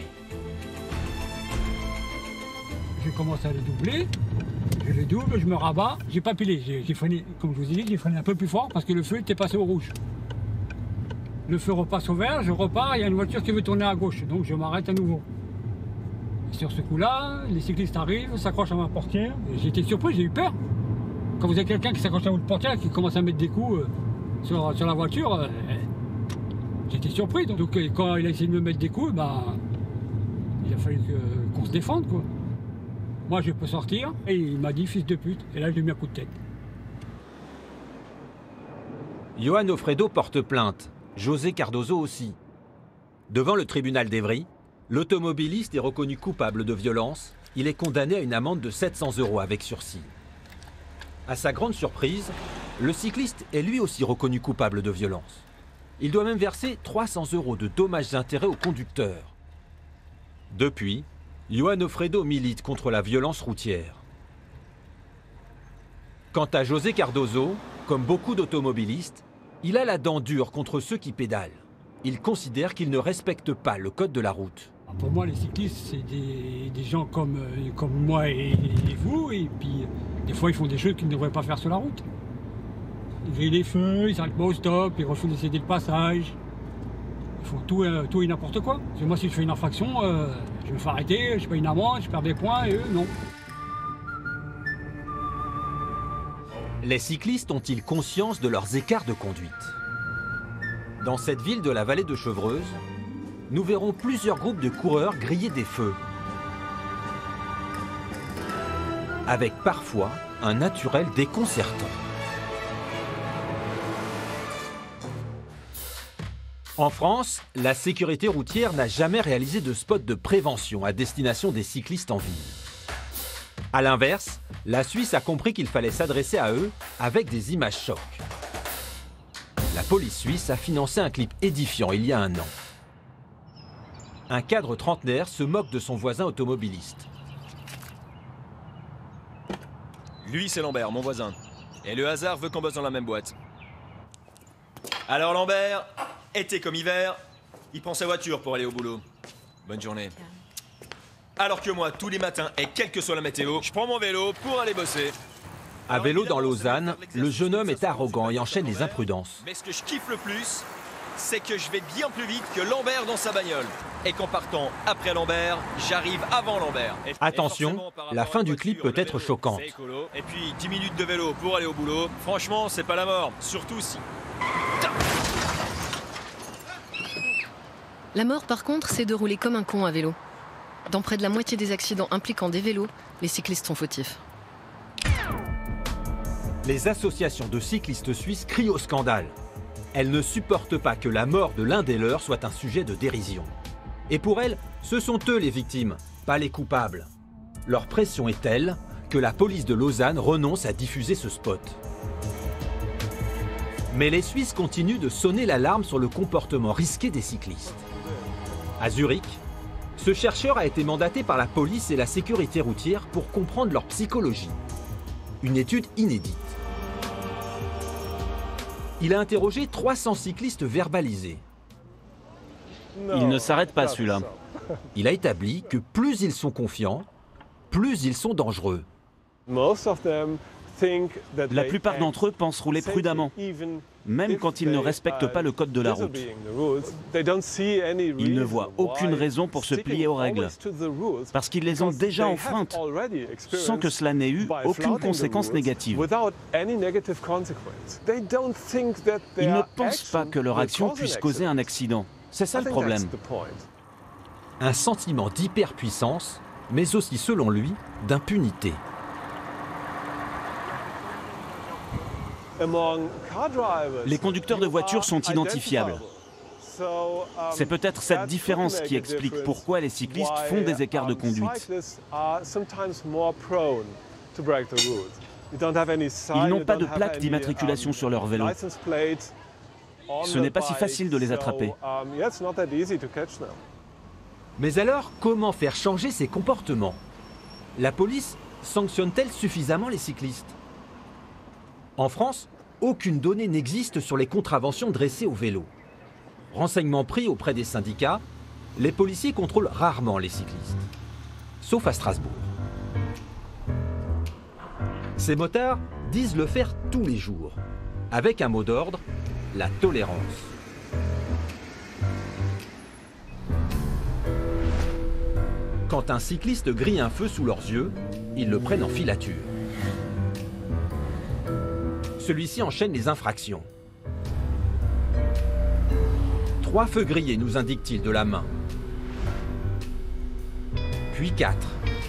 J'ai commencé à le doubler, je le double, je me rabats, j'ai pas pilé, j'ai freiné, comme je vous ai dit, j'ai freiné un peu plus fort parce que le feu était passé au rouge. Le feu repasse au vert, je repars, il y a une voiture qui veut tourner à gauche, donc je m'arrête à nouveau. Et sur ce coup-là, les cyclistes arrivent, s'accrochent à ma portière, et j'ai été surpris, j'ai eu peur. Quand vous avez quelqu'un qui s'accroche à votre portière et qui commence à mettre des coups sur la voiture, j'étais surpris. Donc quand il a essayé de me mettre des coups, il a fallu qu'on se défende, quoi. Moi, je peux sortir, et il m'a dit fils de pute, et là, je lui ai mis un coup de tête. Johan Offredo porte plainte, José Cardozo aussi. Devant le tribunal d'Evry, l'automobiliste est reconnu coupable de violence. Il est condamné à une amende de 700 € avec sursis. À sa grande surprise, le cycliste est lui aussi reconnu coupable de violence. Il doit même verser 300 € de dommages et intérêts au conducteur. Depuis, Johan Offredo milite contre la violence routière. Quant à José Cardozo, comme beaucoup d'automobilistes, il a la dent dure contre ceux qui pédalent. Il considère qu'ils ne respectent pas le code de la route. Pour moi, les cyclistes, c'est des gens comme moi et vous, et puis des fois, ils font des choses qu'ils ne devraient pas faire sur la route. Ils grillent les feux, ils s'arrêtent pas au stop, ils refusent de céder le passage. Ils font tout et n'importe quoi. Parce que moi, si je fais une infraction, je me fais arrêter, je paye une amende, je perds des points, et eux, non. Les cyclistes ont-ils conscience de leurs écarts de conduite? Dans cette ville de la vallée de Chevreuse, nous verrons plusieurs groupes de coureurs griller des feux. Avec parfois un naturel déconcertant. En France, la sécurité routière n'a jamais réalisé de spot de prévention à destination des cyclistes en ville. A l'inverse, la Suisse a compris qu'il fallait s'adresser à eux avec des images chocs. La police suisse a financé un clip édifiant il y a 1 an. Un cadre trentenaire se moque de son voisin automobiliste. Lui, c'est Lambert, mon voisin. Et le hasard veut qu'on bosse dans la même boîte. Alors Lambert, été comme hiver, il prend sa voiture pour aller au boulot. Bonne journée. Alors que moi, tous les matins, et quelle que soit la météo, je prends mon vélo pour aller bosser. À vélo dans Lausanne, le jeune homme est arrogant et enchaîne les imprudences. Mais ce que je kiffe le plus, c'est que je vais bien plus vite que Lambert dans sa bagnole. Et qu'en partant après Lambert, j'arrive avant Lambert. Attention, la fin du clip peut être choquante. Et puis 10 minutes de vélo pour aller au boulot, franchement, c'est pas la mort. Surtout si... La mort, par contre, c'est de rouler comme un con à vélo. Dans près de la moitié des accidents impliquant des vélos, les cyclistes sont fautifs. Les associations de cyclistes suisses crient au scandale. Elles ne supportent pas que la mort de l'un des leurs soit un sujet de dérision. Et pour elles, ce sont eux les victimes, pas les coupables. Leur pression est telle que la police de Lausanne renonce à diffuser ce spot. Mais les Suisses continuent de sonner l'alarme sur le comportement risqué des cyclistes. À Zurich, ce chercheur a été mandaté par la police et la sécurité routière pour comprendre leur psychologie. Une étude inédite. Il a interrogé 300 cyclistes verbalisés. Il ne s'arrête pas celui-là. Il a établi que plus ils sont confiants, plus ils sont dangereux. La plupart d'entre eux pensent rouler prudemment, même quand ils ne respectent pas le code de la route. Ils ne voient aucune raison pour se plier aux règles, parce qu'ils les ont déjà enfreintes, sans que cela n'ait eu aucune conséquence négative. Ils ne pensent pas que leur action puisse causer un accident. C'est ça le problème. Un sentiment d'hyperpuissance, mais aussi, selon lui, d'impunité. Les conducteurs de voitures sont identifiables. C'est peut-être cette différence qui explique pourquoi les cyclistes font des écarts de conduite. Ils n'ont pas de plaque d'immatriculation sur leur vélo. Ce n'est pas si facile de les attraper. Mais alors, comment faire changer ces comportements? La police sanctionne-t-elle suffisamment les cyclistes? En France, aucune donnée n'existe sur les contraventions dressées au vélo. Renseignements pris auprès des syndicats, les policiers contrôlent rarement les cyclistes. Sauf à Strasbourg. Ces motards disent le faire tous les jours, avec un mot d'ordre, la tolérance. Quand un cycliste grille un feu sous leurs yeux, ils le prennent en filature. Celui-ci enchaîne les infractions. 3 feux grillés, nous indique-t-il de la main. Puis 4.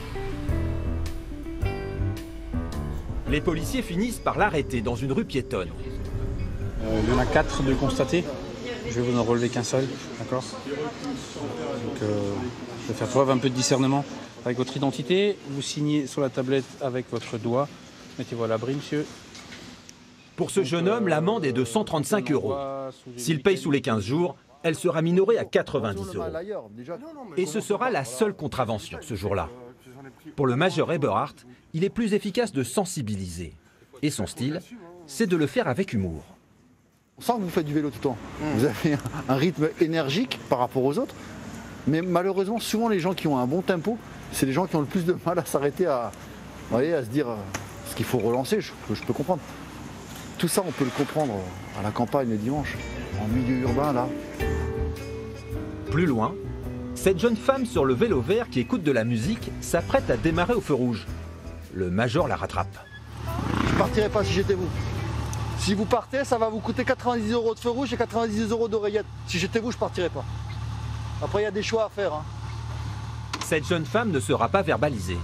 Les policiers finissent par l'arrêter dans une rue piétonne. Il y en a 4 de constatés. Je vais vous en relever qu'un seul, d'accord? Donc, je vais faire preuve un peu de discernement. Avec votre identité, vous signez sur la tablette avec votre doigt. Mettez-vous à l'abri, monsieur. Pour ce jeune homme, l'amende est de 135 €. S'il paye sous les 15 jours, elle sera minorée à 90 €. Et ce sera la seule contravention ce jour-là. Pour le major Eberhardt, il est plus efficace de sensibiliser. Et son style, c'est de le faire avec humour. On sent que vous faites du vélo tout le temps. Vous avez un rythme énergique par rapport aux autres. Mais malheureusement, souvent les gens qui ont un bon tempo, c'est les gens qui ont le plus de mal à s'arrêter, à se dire ce qu'il faut relancer, je peux comprendre. Tout ça, on peut le comprendre à la campagne le dimanche, en milieu urbain, là. Plus loin, cette jeune femme sur le vélo vert qui écoute de la musique s'apprête à démarrer au feu rouge. Le major la rattrape. Je ne partirai pas si j'étais vous. Si vous partez, ça va vous coûter 90 € de feu rouge et 90 € d'oreillette. Si j'étais vous, je ne partirais pas. Après, il y a des choix à faire. Cette jeune femme ne sera pas verbalisée.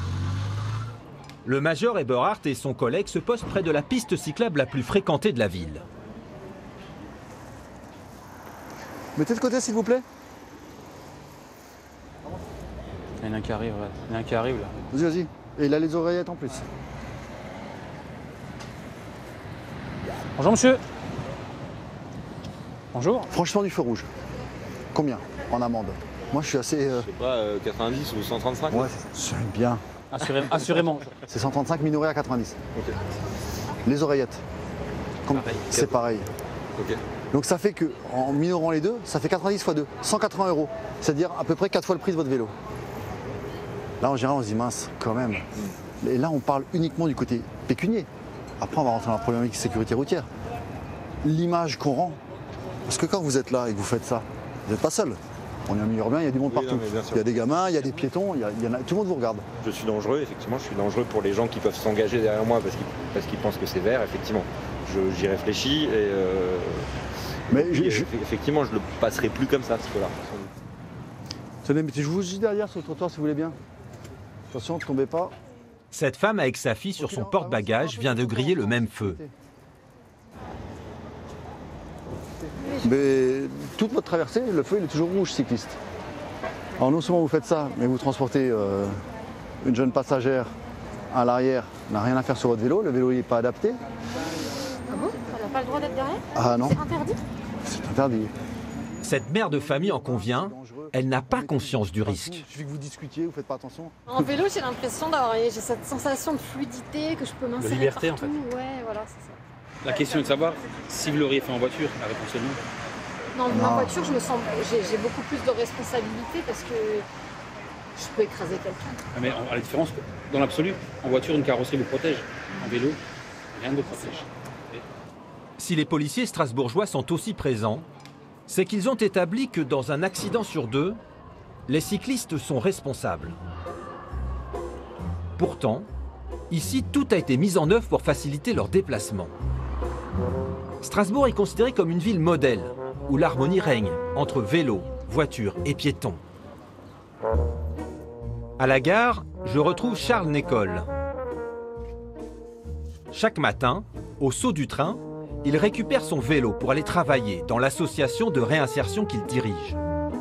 Le major Eberhardt et son collègue se postent près de la piste cyclable la plus fréquentée de la ville. Mettez de côté s'il vous plaît. Il y en a un qui arrive, ouais. Il y en a un qui arrive là. Vas-y, vas-y. Et il a les oreillettes en plus. Bonjour monsieur. Bonjour. Franchement du feu rouge. Combien en amende? Moi je suis assez... Je sais pas, 90 ou 135. Ouais, c'est bien. Assurément. C'est 135 minoré à 90. Ok. Les oreillettes. C'est pareil. Ok. Donc ça fait que, en minorant les deux, ça fait 90 x 2, 180 €. C'est-à-dire à peu près 4 fois le prix de votre vélo. Là en général on se dit mince, quand même. Et là on parle uniquement du côté pécunier. Après on va rentrer dans la problématique de sécurité routière. L'image qu'on rend. Parce que quand vous êtes là et que vous faites ça, vous n'êtes pas seul. On est un milieu urbain, il y a du monde partout. Non, il y a des gamins, il y a des piétons, tout le monde vous regarde. Je suis dangereux, effectivement, je suis dangereux pour les gens qui peuvent s'engager derrière moi parce qu'ils pensent que c'est vert, effectivement. J'y réfléchis et effectivement je le passerai plus comme ça, ce coup-là. Tenez, mettez-vous juste derrière sur le trottoir si vous voulez bien. Attention, ne tombez pas. Cette femme avec sa fille sur son porte-bagages vient de griller le même feu. Mais toute votre traversée, le feu il est toujours rouge, cycliste. Alors non seulement vous faites ça, mais vous transportez une jeune passagère à l'arrière, n'a rien à faire sur votre vélo, le vélo n'est pas adapté. Ah bon? Elle n'a pas le droit d'être derrière? Ah non. C'est interdit? C'est interdit. Cette mère de famille en convient, elle n'a pas conscience du risque. Il suffit que vous discutiez, vous faites pas attention. En vélo, j'ai l'impression j'ai cette sensation de fluidité, que je peux m'insérer De liberté partout. en fait. Ouais, voilà, c'est ça. La question est de savoir si vous l'auriez fait en voiture, la réponse est non. Non, ma voiture, j'ai beaucoup plus de responsabilité parce que je peux écraser quelqu'un. Ah, mais à la différence, dans l'absolu, en voiture, une carrosserie vous protège. En vélo, rien ne vous protège. Si les policiers strasbourgeois sont aussi présents, c'est qu'ils ont établi que dans un accident sur deux, les cyclistes sont responsables. Pourtant, ici, tout a été mis en œuvre pour faciliter leur déplacement. Strasbourg est considérée comme une ville modèle, où l'harmonie règne entre vélos, voitures et piétons. À la gare, je retrouve Charles Nécole. Chaque matin, au saut du train, il récupère son vélo pour aller travailler dans l'association de réinsertion qu'il dirige.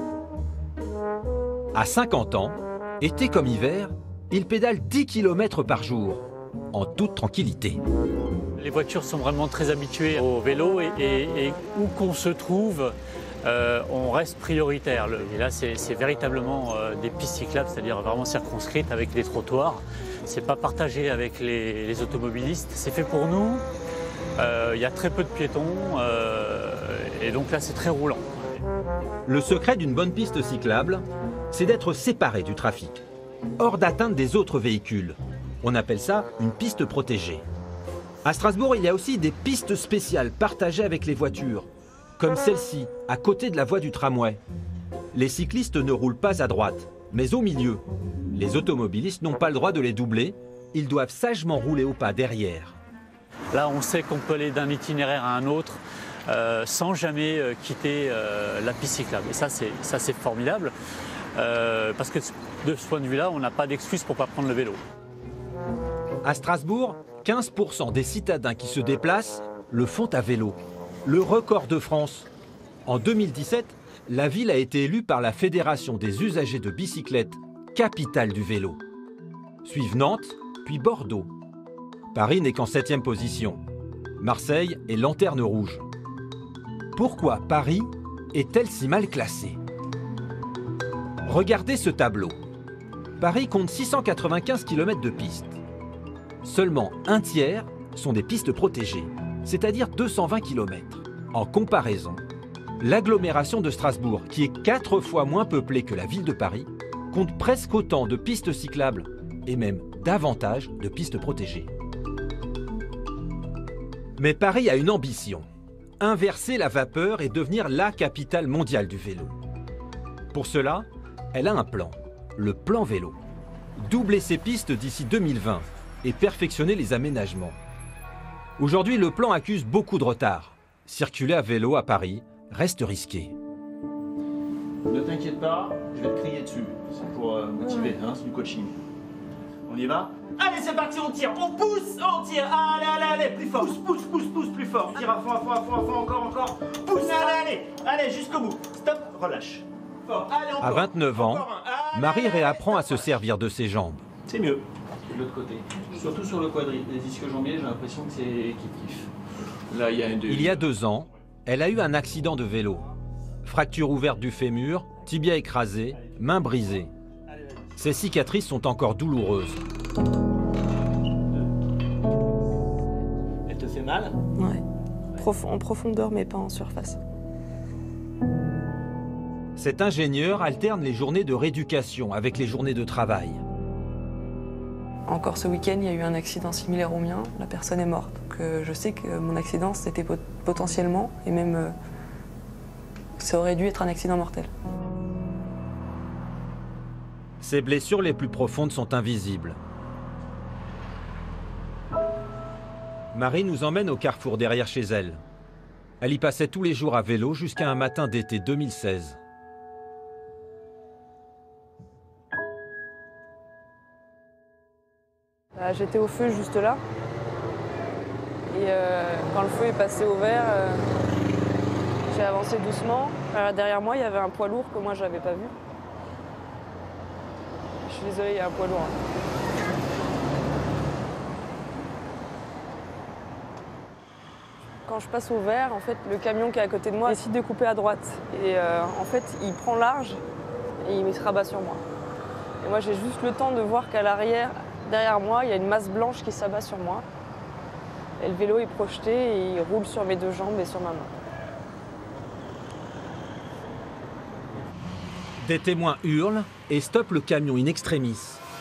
À 50 ans, été comme hiver, il pédale 10 km par jour, en toute tranquillité. Les voitures sont vraiment très habituées au vélo et où qu'on se trouve, on reste prioritaire. Et là, c'est véritablement des pistes cyclables, c'est-à-dire vraiment circonscrites avec les trottoirs. C'est pas partagé avec les automobilistes. C'est fait pour nous. Il y a très peu de piétons et donc là, c'est très roulant. Le secret d'une bonne piste cyclable, c'est d'être séparé du trafic, hors d'atteinte des autres véhicules. On appelle ça une piste protégée. À Strasbourg, il y a aussi des pistes spéciales partagées avec les voitures, comme celle-ci, à côté de la voie du tramway. Les cyclistes ne roulent pas à droite, mais au milieu. Les automobilistes n'ont pas le droit de les doubler, ils doivent sagement rouler au pas derrière. Là, on sait qu'on peut aller d'un itinéraire à un autre sans jamais quitter la piste cyclable. Et ça, c'est formidable, parce que de ce point de vue-là, on n'a pas d'excuse pour ne pas prendre le vélo. À Strasbourg, 15% des citadins qui se déplacent le font à vélo. Le record de France. En 2017, la ville a été élue par la Fédération des usagers de bicyclettes, capitale du vélo. Suivent Nantes, puis Bordeaux. Paris n'est qu'en 7e position. Marseille est lanterne rouge. Pourquoi Paris est-elle si mal classée? Regardez ce tableau. Paris compte 695 km de pistes. Seulement un tiers sont des pistes protégées, c'est-à-dire 220 km. En comparaison, l'agglomération de Strasbourg, qui est 4 fois moins peuplée que la ville de Paris, compte presque autant de pistes cyclables et même davantage de pistes protégées. Mais Paris a une ambition, inverser la vapeur et devenir la capitale mondiale du vélo. Pour cela, elle a un plan, le plan vélo. Doubler ses pistes d'ici 2020 et perfectionner les aménagements. Aujourd'hui, le plan accuse beaucoup de retard. Circuler à vélo à Paris reste risqué. Ne t'inquiète pas, je vais te crier dessus. C'est pour motiver, hein, c'est du coaching. On y va? Allez, c'est parti, on tire, on pousse, on tire. Allez, allez, allez, plus fort. Pousse, plus fort. Tire à fond, encore. Pousse, allez, jusqu'au bout. Stop, relâche. Fort, allez, encore. À 29 ans, Marie réapprend à se servir de ses jambes. C'est mieux. De l'autre côté. Surtout sur le quadri. Les ischio-jambiers, j'ai l'impression que c'est kiff. Là, il y a 2 ans, elle a eu un accident de vélo. Fracture ouverte du fémur, tibia écrasé, main brisée. Ces cicatrices sont encore douloureuses. Elle te fait mal? Ouais. En profondeur, mais pas en surface. Cet ingénieur alterne les journées de rééducation avec les journées de travail. Encore ce week-end, il y a eu un accident similaire au mien. La personne est morte. Donc, je sais que mon accident, c'était potentiellement, et même ça aurait dû être un accident mortel. Ses blessures les plus profondes sont invisibles. Marie nous emmène au carrefour derrière chez elle. Elle y passait tous les jours à vélo jusqu'à un matin d'été 2016. J'étais au feu juste là. Et quand le feu est passé au vert, j'ai avancé doucement. Derrière moi, il y avait un poids lourd que moi, je n'avais pas vu. Je suis désolée, il y a un poids lourd. Quand je passe au vert, en fait, le camion qui est à côté de moi décide de couper à droite. Et en fait, il prend large et il se rabat sur moi. Et moi, j'ai juste le temps de voir qu'à l'arrière, derrière moi, il y a une masse blanche qui s'abat sur moi. Et le vélo est projeté et il roule sur mes 2 jambes et sur ma main. Des témoins hurlent et stoppent le camion in extremis.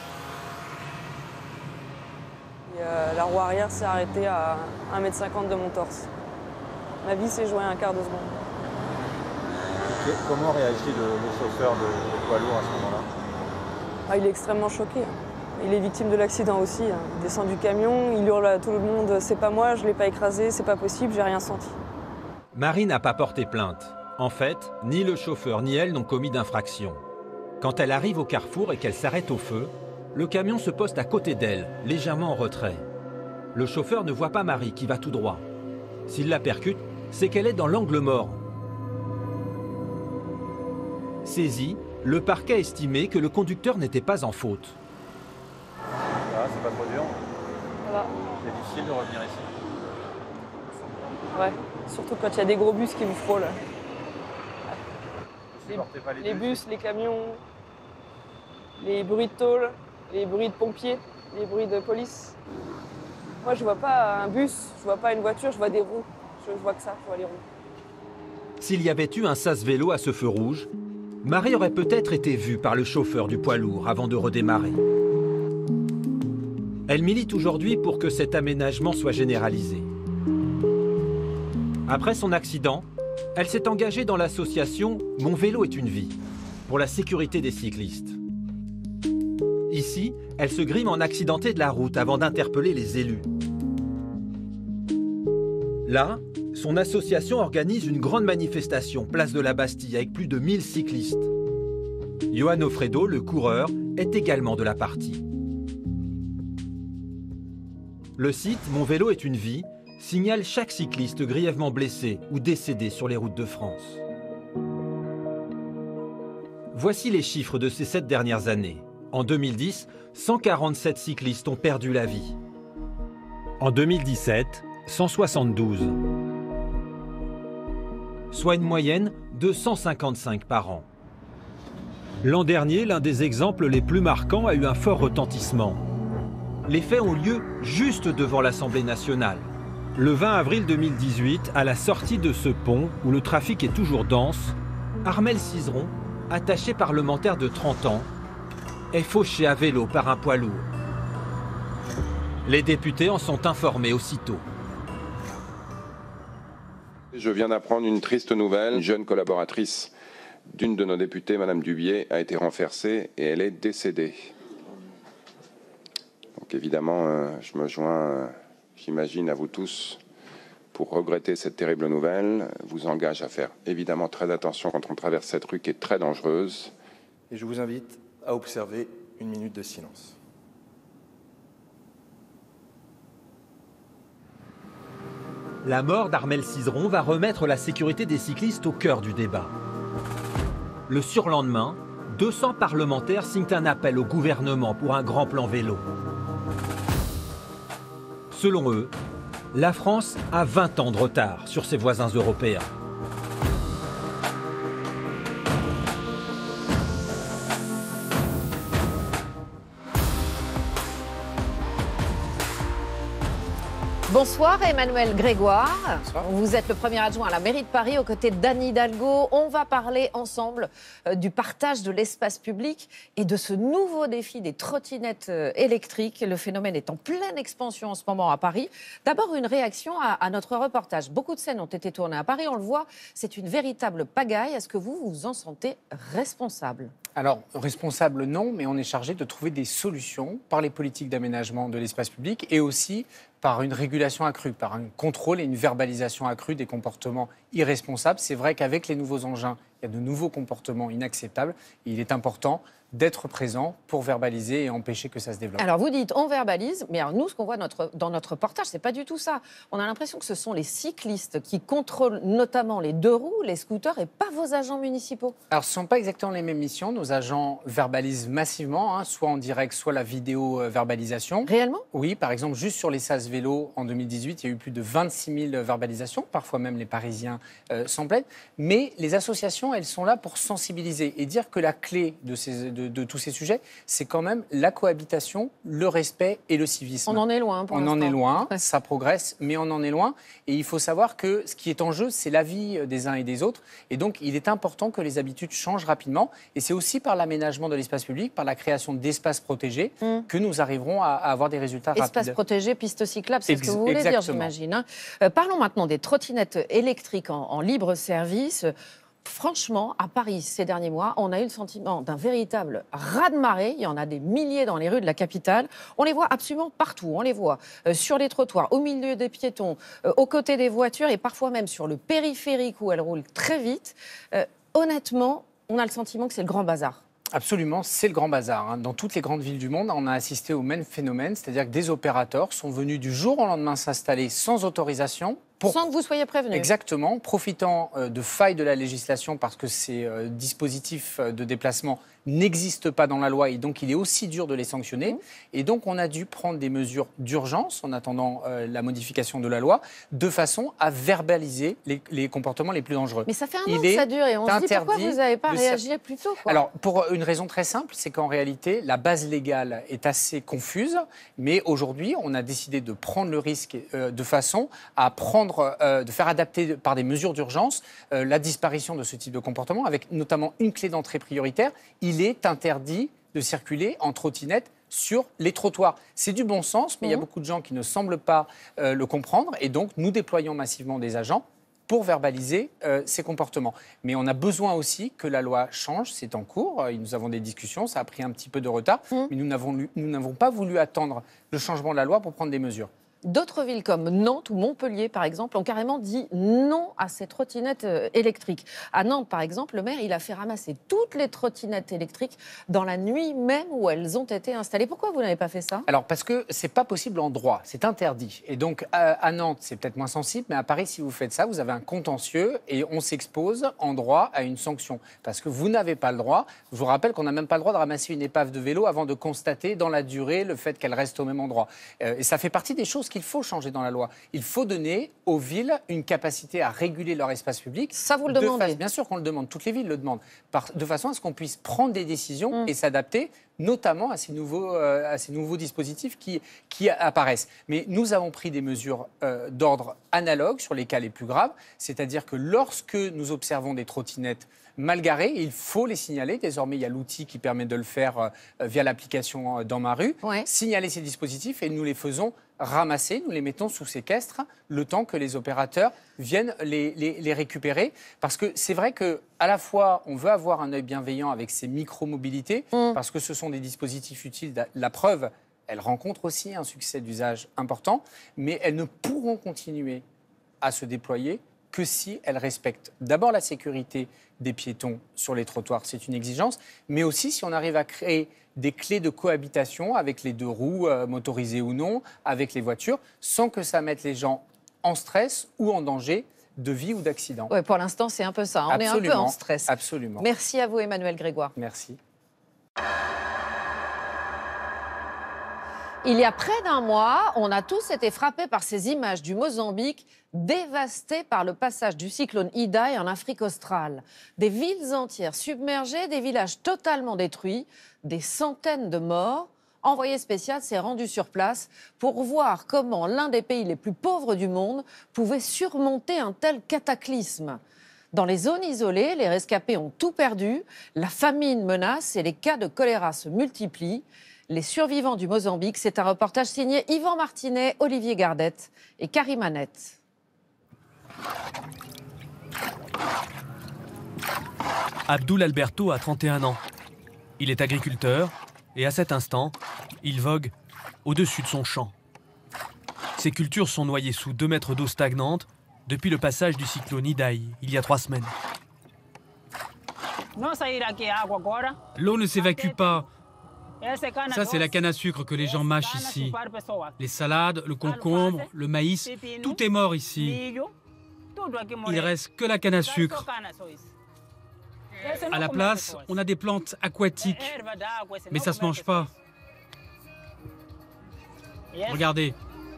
Et, la roue arrière s'est arrêtée à 1,50 m de mon torse. Ma vie s'est jouée à un quart de seconde. Comment réagit le chauffeur de poids lourd à ce moment-là? Il est extrêmement choqué. Il est victime de l'accident aussi. Il descend du camion, il hurle à tout le monde « c'est pas moi, je l'ai pas écrasé, c'est pas possible, j'ai rien senti ». Marie n'a pas porté plainte. En fait, ni le chauffeur ni elle n'ont commis d'infraction. Quand elle arrive au carrefour et qu'elle s'arrête au feu, le camion se poste à côté d'elle, légèrement en retrait. Le chauffeur ne voit pas Marie qui va tout droit. S'il la percute, c'est qu'elle est dans l'angle mort. Saisi, le parquet a estimé que le conducteur n'était pas en faute. C'est pas trop dur? Ça va. C'est difficile de revenir ici? Ouais, surtout quand il y a des gros bus qui vous frôlent. Les bus, les camions, les bruits de tôle, les bruits de pompiers, les bruits de police. Moi, je vois pas un bus, je vois pas une voiture, je vois des roues. Je vois que ça, je vois les roues. S'il y avait eu un sas vélo à ce feu rouge, Marie aurait peut-être été vue par le chauffeur du poids lourd avant de redémarrer. Elle milite aujourd'hui pour que cet aménagement soit généralisé. Après son accident, elle s'est engagée dans l'association Mon vélo est une vie, pour la sécurité des cyclistes. Ici, elle se grime en accidenté de la route avant d'interpeller les élus. Là, son association organise une grande manifestation place de la Bastille avec plus de 1000 cyclistes. Johan Offredo, le coureur, est également de la partie. Le site Mon vélo est une vie signale chaque cycliste grièvement blessé ou décédé sur les routes de France. Voici les chiffres de ces 7 dernières années. En 2010, 147 cyclistes ont perdu la vie. En 2017, 172. Soit une moyenne de 155 par an. L'an dernier, l'un des exemples les plus marquants a eu un fort retentissement. Les faits ont lieu juste devant l'Assemblée nationale. Le 20 avril 2018, à la sortie de ce pont, où le trafic est toujours dense, Armel Cizeron, attaché parlementaire de 30 ans, est fauché à vélo par un poids lourd. Les députés en sont informés aussitôt. Je viens d'apprendre une triste nouvelle. Une jeune collaboratrice d'une de nos députées, Madame Dubié, a été renversée et elle est décédée. Donc évidemment, je me joins, j'imagine, à vous tous pour regretter cette terrible nouvelle. Je vous engage à faire évidemment très attention quand on traverse cette rue qui est très dangereuse. Et je vous invite à observer une minute de silence. La mort d'Armel Cizeron va remettre la sécurité des cyclistes au cœur du débat. Le surlendemain, 200 parlementaires signent un appel au gouvernement pour un grand plan vélo. Selon eux, la France a 20 ans de retard sur ses voisins européens. Bonsoir Emmanuel Grégoire. Bonsoir. Vous êtes le premier adjoint à la mairie de Paris aux côtés d'Anne Hidalgo. On va parler ensemble du partage de l'espace public et de ce nouveau défi des trottinettes électriques. Le phénomène est en pleine expansion en ce moment à Paris. D'abord une réaction à notre reportage. Beaucoup de scènes ont été tournées à Paris, on le voit, c'est une véritable pagaille. Est-ce que vous vous en sentez responsable ? Alors, responsable, non, mais on est chargé de trouver des solutions par les politiques d'aménagement de l'espace public et aussi par une régulation accrue, par un contrôle et une verbalisation accrue des comportements irresponsables. C'est vrai qu'avec les nouveaux engins, il y a de nouveaux comportements inacceptables. Et il est important d'être présent pour verbaliser et empêcher que ça se développe. Alors vous dites on verbalise, mais alors nous ce qu'on voit dans notre reportage, c'est pas du tout ça. On a l'impression que ce sont les cyclistes qui contrôlent notamment les deux roues, les scooters et pas vos agents municipaux. Alors ce ne sont pas exactement les mêmes missions. Nos agents verbalisent massivement, soit en direct, soit la vidéo verbalisation. Réellement ? Oui, par exemple juste sur les SAS vélos en 2018, il y a eu plus de 26 000 verbalisations, parfois même les Parisiens s'en plaignent. Mais les associations, elles sont là pour sensibiliser et dire que la clé de tous ces sujets, c'est quand même la cohabitation, le respect et le civisme. On en est loin pour l'instant. On en est loin, ça progresse, mais on en est loin. Et il faut savoir que ce qui est en jeu, c'est la vie des uns et des autres. Et donc, il est important que les habitudes changent rapidement. Et c'est aussi par l'aménagement de l'espace public, par la création d'espaces protégés, que nous arriverons à avoir des résultats rapides. Espaces protégés, pistes cyclables, c'est ce que vous voulez dire, j'imagine. Parlons maintenant des trottinettes électriques en libre service. Franchement, à Paris, ces derniers mois, on a eu le sentiment d'un véritable raz-de-marée. Il y en a des milliers dans les rues de la capitale. On les voit absolument partout. On les voit sur les trottoirs, au milieu des piétons, aux côtés des voitures et parfois même sur le périphérique où elles roulent très vite. Honnêtement, on a le sentiment que c'est le grand bazar. Absolument, c'est le grand bazar. Dans toutes les grandes villes du monde, on a assisté au même phénomène, c'est-à-dire que des opérateurs sont venus du jour au lendemain s'installer sans autorisation. Sans que vous soyez prévenu. Exactement, profitant de failles de la législation parce que ces dispositifs de déplacement n'existent pas dans la loi et donc il est aussi dur de les sanctionner. Et donc on a dû prendre des mesures d'urgence en attendant la modification de la loi de façon à verbaliser les comportements les plus dangereux. Mais ça fait un an que ça dure et on se dit pourquoi vous n'avez pas réagi plus tôt, quoi. Alors pour une raison très simple, c'est qu'en réalité la base légale est assez confuse, mais aujourd'hui on a décidé de prendre le risque de façon à de faire adapter par des mesures d'urgence la disparition de ce type de comportement, avec notamment une clé d'entrée prioritaire. Il est interdit de circuler en trottinette sur les trottoirs. C'est du bon sens, mais il y a beaucoup de gens qui ne semblent pas le comprendre, et donc nous déployons massivement des agents pour verbaliser ces comportements. Mais on a besoin aussi que la loi change, c'est en cours, nous avons des discussions, ça a pris un petit peu de retard, mais nous n'avons pas voulu attendre le changement de la loi pour prendre des mesures. D'autres villes comme Nantes ou Montpellier, par exemple, ont carrément dit non à ces trottinettes électriques. À Nantes, par exemple, le maire il a fait ramasser toutes les trottinettes électriques dans la nuit même où elles ont été installées. Pourquoi vous n'avez pas fait ça ? Alors, parce que c'est pas possible en droit, c'est interdit. Et donc, à Nantes, c'est peut-être moins sensible, mais à Paris, si vous faites ça, vous avez un contentieux et on s'expose en droit à une sanction. Parce que vous n'avez pas le droit. Je vous rappelle qu'on n'a même pas le droit de ramasser une épave de vélo avant de constater dans la durée le fait qu'elle reste au même endroit. Et ça fait partie des choses qu'il faut changer dans la loi. Il faut donner aux villes une capacité à réguler leur espace public. Ça, vous le demandez ? Bien sûr qu'on le demande. Toutes les villes le demandent. De façon à ce qu'on puisse prendre des décisions et s'adapter, notamment à ces nouveaux dispositifs qui apparaissent. Mais nous avons pris des mesures d'ordre analogue sur les cas les plus graves. C'est-à-dire que lorsque nous observons des trottinettes mal garées, il faut les signaler. Désormais, il y a l'outil qui permet de le faire via l'application Dans ma rue. Signaler ces dispositifs et nous les faisons ramasser, nous les mettons sous séquestre le temps que les opérateurs viennent les récupérer. Parce que c'est vrai qu'à la fois, on veut avoir un œil bienveillant avec ces micro-mobilités, parce que ce sont des dispositifs utiles. La preuve, elles rencontrent aussi un succès d'usage important, mais elles ne pourront continuer à se déployer que si elles respectent d'abord la sécurité des piétons sur les trottoirs, c'est une exigence, mais aussi si on arrive à créer des clés de cohabitation avec les deux roues, motorisées ou non, avec les voitures, sans que ça mette les gens en stress ou en danger de vie ou d'accident. Ouais, pour l'instant, c'est un peu ça. On est un peu en stress. Absolument. Merci à vous, Emmanuel Grégoire. Merci. Il y a près d'un mois, on a tous été frappés par ces images du Mozambique dévasté par le passage du cyclone Idai en Afrique australe. Des villes entières submergées, des villages totalement détruits, des centaines de morts. Envoyé spécial s'est rendu sur place pour voir comment l'un des pays les plus pauvres du monde pouvait surmonter un tel cataclysme. Dans les zones isolées, les rescapés ont tout perdu, la famine menace et les cas de choléra se multiplient. Les survivants du Mozambique, c'est un reportage signé Yvan Martinet, Olivier Gardette et Karim Annette. Abdoul Alberto a 31 ans. Il est agriculteur et à cet instant, il vogue au-dessus de son champ. Ses cultures sont noyées sous 2 mètres d'eau stagnante depuis le passage du cyclone Idai, il y a 3 semaines. L'eau ne s'évacue pas. Ça, c'est la canne à sucre que les gens mâchent ici. Les salades, le concombre, le maïs, tout est mort ici. Il reste que la canne à sucre. À la place, on a des plantes aquatiques, mais ça se mange pas. Regardez.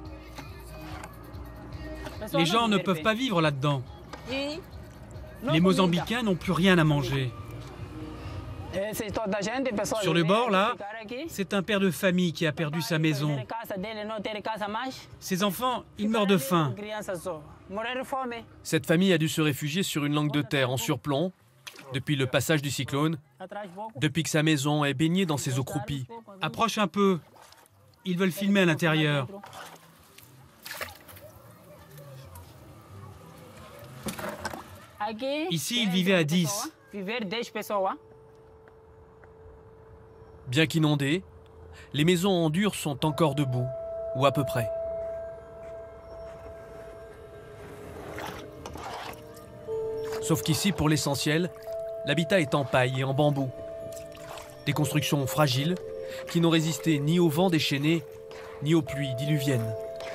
Les gens ne peuvent pas vivre là-dedans. Les Mozambicains n'ont plus rien à manger. Sur le bord, là, c'est un père de famille qui a perdu sa maison. Ses enfants, ils meurent de faim. Cette famille a dû se réfugier sur une langue de terre en surplomb depuis le passage du cyclone, depuis que sa maison est baignée dans ses eaux croupies. Approche un peu. Ils veulent filmer à l'intérieur. Ici, ils vivaient à 10. Bien qu'inondées, les maisons en dur sont encore debout, ou à peu près. Sauf qu'ici, pour l'essentiel, l'habitat est en paille et en bambou. Des constructions fragiles qui n'ont résisté ni au vent déchaîné, ni aux pluies diluviennes.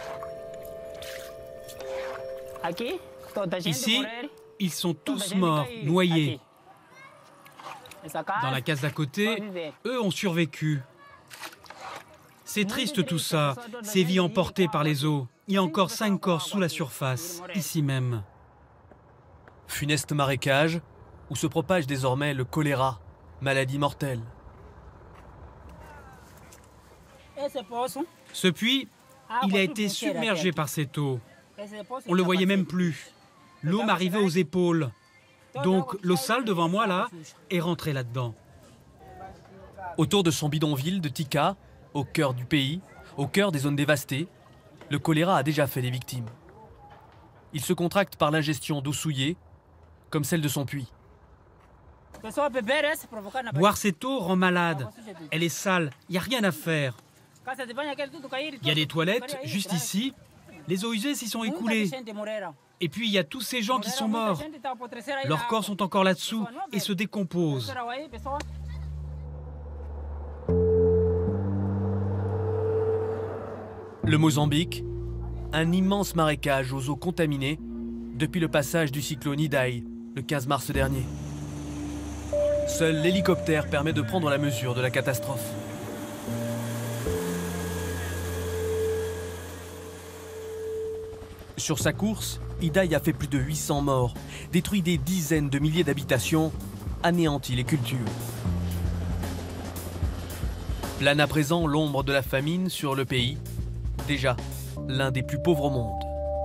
Ici, ils sont tous morts, noyés. Dans la case d'à côté, eux ont survécu. C'est triste tout ça, ces vies emportées par les eaux. Il y a encore 5 corps sous la surface, ici même. Funeste marécage, où se propage désormais le choléra, maladie mortelle. Ce puits, il a été submergé par cette eau. On ne le voyait même plus. L'eau m'arrivait aux épaules. Donc l'eau sale devant moi, là, est rentrée là-dedans. Autour de son bidonville de Tika, au cœur du pays, au cœur des zones dévastées, le choléra a déjà fait des victimes. Il se contracte par l'ingestion d'eau souillée, comme celle de son puits. Boire cette eau rend malade. Elle est sale, il n'y a rien à faire. Il y a des toilettes juste ici. Les eaux usées s'y sont écoulées. Et puis il y a tous ces gens qui sont morts. Leurs corps sont encore là-dessous et se décomposent. Le Mozambique, un immense marécage aux eaux contaminées depuis le passage du cyclone Idai, le 15 mars dernier. Seul l'hélicoptère permet de prendre la mesure de la catastrophe. Sur sa course, Idai a fait plus de 800 morts, détruit des dizaines de milliers d'habitations, anéanti les cultures. Plane à présent l'ombre de la famine sur le pays, déjà l'un des plus pauvres au monde.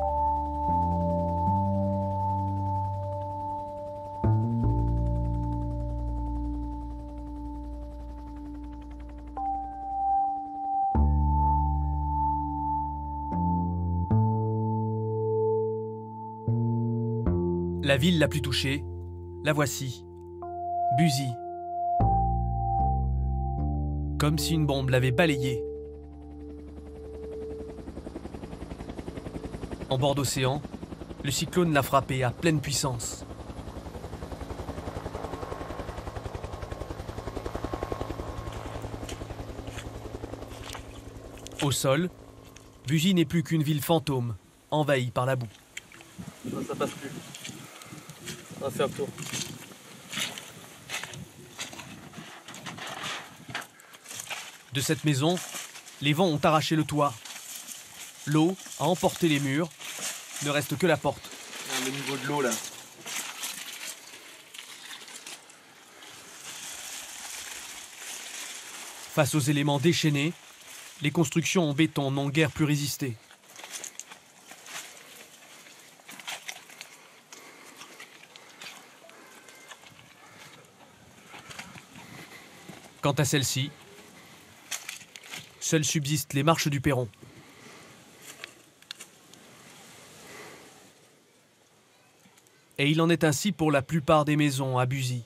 La ville la plus touchée, la voici, Buzi. Comme si une bombe l'avait balayée. En bord d'océan, le cyclone l'a frappé à pleine puissance. Au sol, Buzi n'est plus qu'une ville fantôme, envahi par la boue. Non, ça passe plus. On va faire le tour. De cette maison, les vents ont arraché le toit. L'eau a emporté les murs. Ne reste que la porte. Le niveau de l'eau là. Face aux éléments déchaînés, les constructions en béton n'ont guère plus résisté. Quant à celle-ci, seules subsistent les marches du perron. Et il en est ainsi pour la plupart des maisons à Buzy.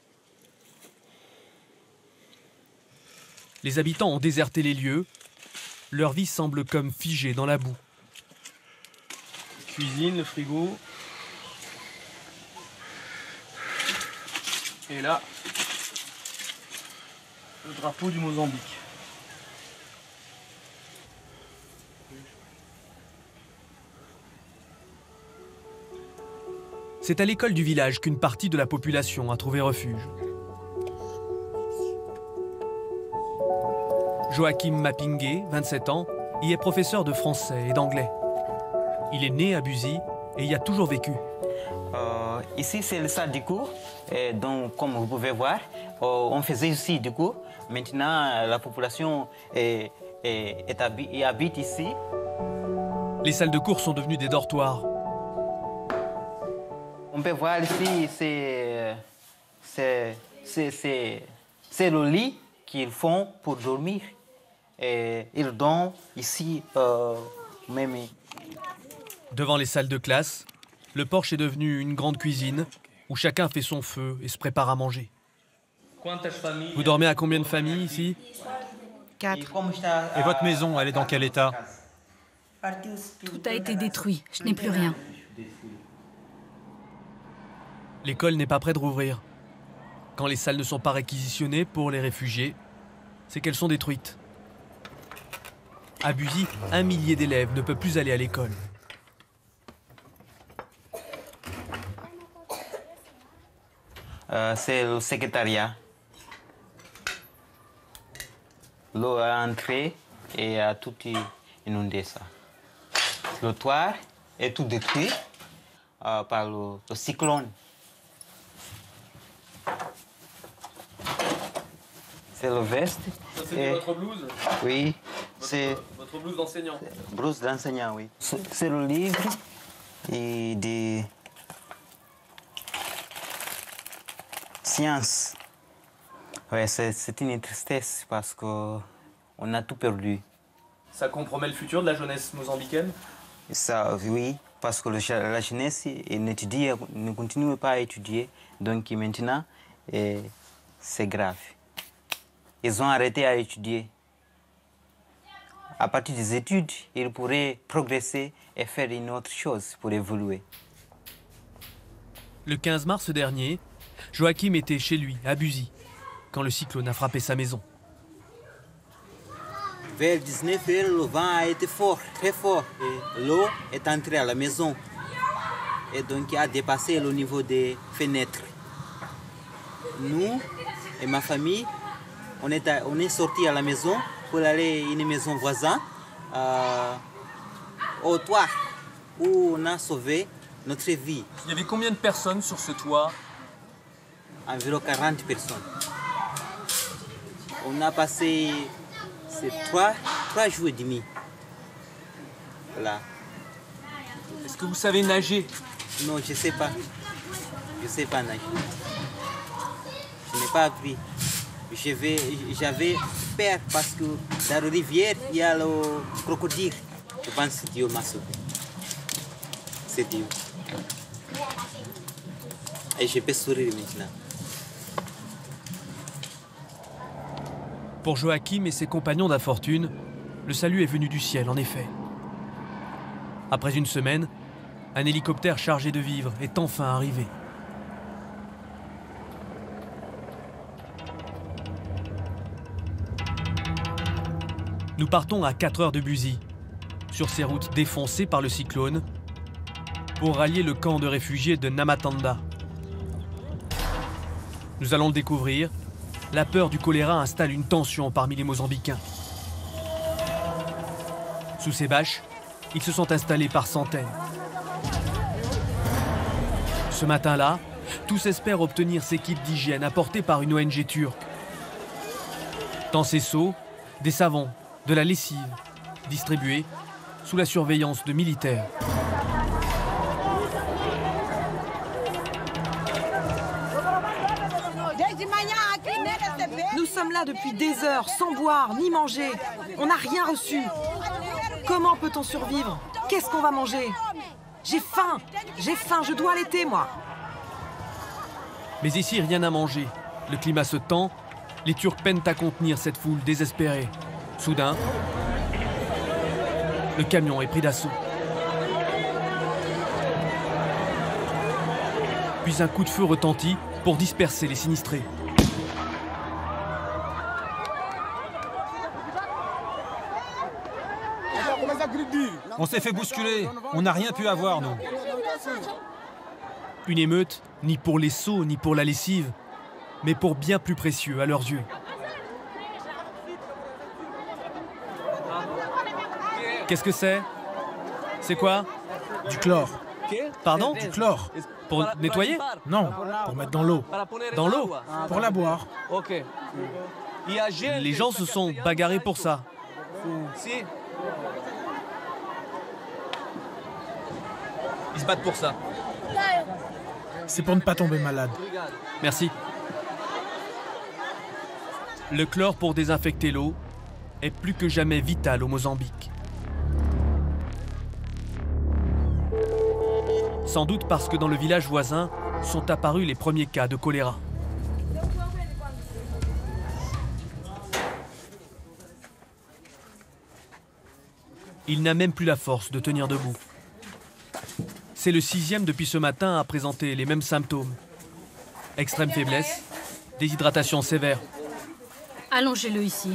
Les habitants ont déserté les lieux. Leur vie semble comme figée dans la boue. Cuisine, le frigo. Et là, le drapeau du Mozambique. C'est à l'école du village qu'une partie de la population a trouvé refuge. Joachim Mapingué, 27 ans, y est professeur de français et d'anglais. Il est né à Buzy et y a toujours vécu. Ici, c'est le salle du cours. Et donc, comme vous pouvez voir, on faisait aussi du cours. Maintenant, la population habite ici. Les salles de cours sont devenues des dortoirs. On peut voir ici, c'est le lit qu'ils font pour dormir. Et ils dorment ici même. Devant les salles de classe, le porche est devenu une grande cuisine où chacun fait son feu et se prépare à manger. Vous dormez à combien de familles ici? 4. Et votre maison, elle est dans quel état? Tout a été détruit, je n'ai plus rien. L'école n'est pas près de rouvrir. Quand les salles ne sont pas réquisitionnées pour les réfugiés, c'est qu'elles sont détruites. À Buzy, 1 millier d'élèves ne peuvent plus aller à l'école. C'est le secrétariat. L'eau a entré et a tout inondé ça. Le toit est tout détruit par le cyclone. C'est le veste. Ça, c'est votre blouse? Oui, c'est... Votre blouse d'enseignant? Blouse d'enseignant, oui. C'est le livre et des sciences. Ouais, c'est une tristesse parce qu'on a tout perdu. Ça compromet le futur de la jeunesse mozambicaine? Ça, oui, parce que la jeunesse ne continue pas à étudier. Donc maintenant, c'est grave. Ils ont arrêté à étudier. À partir des études, ils pourraient progresser et faire une autre chose pour évoluer. Le 15 mars dernier, Joachim était chez lui, à Buzy, quand le cyclone a frappé sa maison. Vers 19h, le vent a été fort, très fort. Et l'eau est entrée à la maison. Et donc, il a dépassé le niveau des fenêtres. Nous et ma famille, on est sortis à la maison pour aller à une maison voisine, au toit, où on a sauvé notre vie. Il y avait combien de personnes sur ce toit? Environ 40 personnes. On a passé 3 jours et demi. Là. Est-ce que vous savez nager? Non, je ne sais pas. Je ne sais pas nager. Je n'ai pas appris. J'avais peur parce que dans la rivière, il y a le crocodile. Je pense que Dieu m'a sauvé. C'est Dieu. Et je peux sourire maintenant. Pour Joachim et ses compagnons d'infortune, le salut est venu du ciel, en effet. Après une semaine, un hélicoptère chargé de vivres est enfin arrivé. Nous partons à 4 heures de Buzy. sur ces routes défoncées par le cyclone pour rallier le camp de réfugiés de Namatanda. Nous allons le découvrir, la peur du choléra installe une tension parmi les Mozambicains. Sous ces bâches, ils se sont installés par centaines. Ce matin-là, tous espèrent obtenir ces kits d'hygiène apportés par une ONG turque. Dans ces seaux, des savons, de la lessive, distribués sous la surveillance de militaires. Nous sommes là depuis des heures, sans boire ni manger. On n'a rien reçu. Comment peut-on survivre? Qu'est-ce qu'on va manger? J'ai faim, je dois allaiter, moi. Mais ici, rien à manger. Le climat se tend, les Turcs peinent à contenir cette foule désespérée. Soudain, le camion est pris d'assaut. Puis un coup de feu retentit pour disperser les sinistrés. On s'est fait bousculer, on n'a rien pu avoir, nous. Une émeute, ni pour les seaux, ni pour la lessive, mais pour bien plus précieux à leurs yeux. Qu'est-ce que c'est? C'est quoi? Du chlore. Pardon? Du chlore. Pour nettoyer? Non, pour mettre dans l'eau. Dans l'eau? Pour la boire. Les gens se sont bagarrés pour ça. Ils se battent pour ça. C'est pour ne pas tomber malade. Merci. Le chlore pour désinfecter l'eau est plus que jamais vital au Mozambique. Sans doute parce que dans le village voisin sont apparus les premiers cas de choléra. Il n'a même plus la force de tenir debout. C'est le 6e depuis ce matin à présenter les mêmes symptômes. Extrême faiblesse, déshydratation sévère. Allongez-le ici.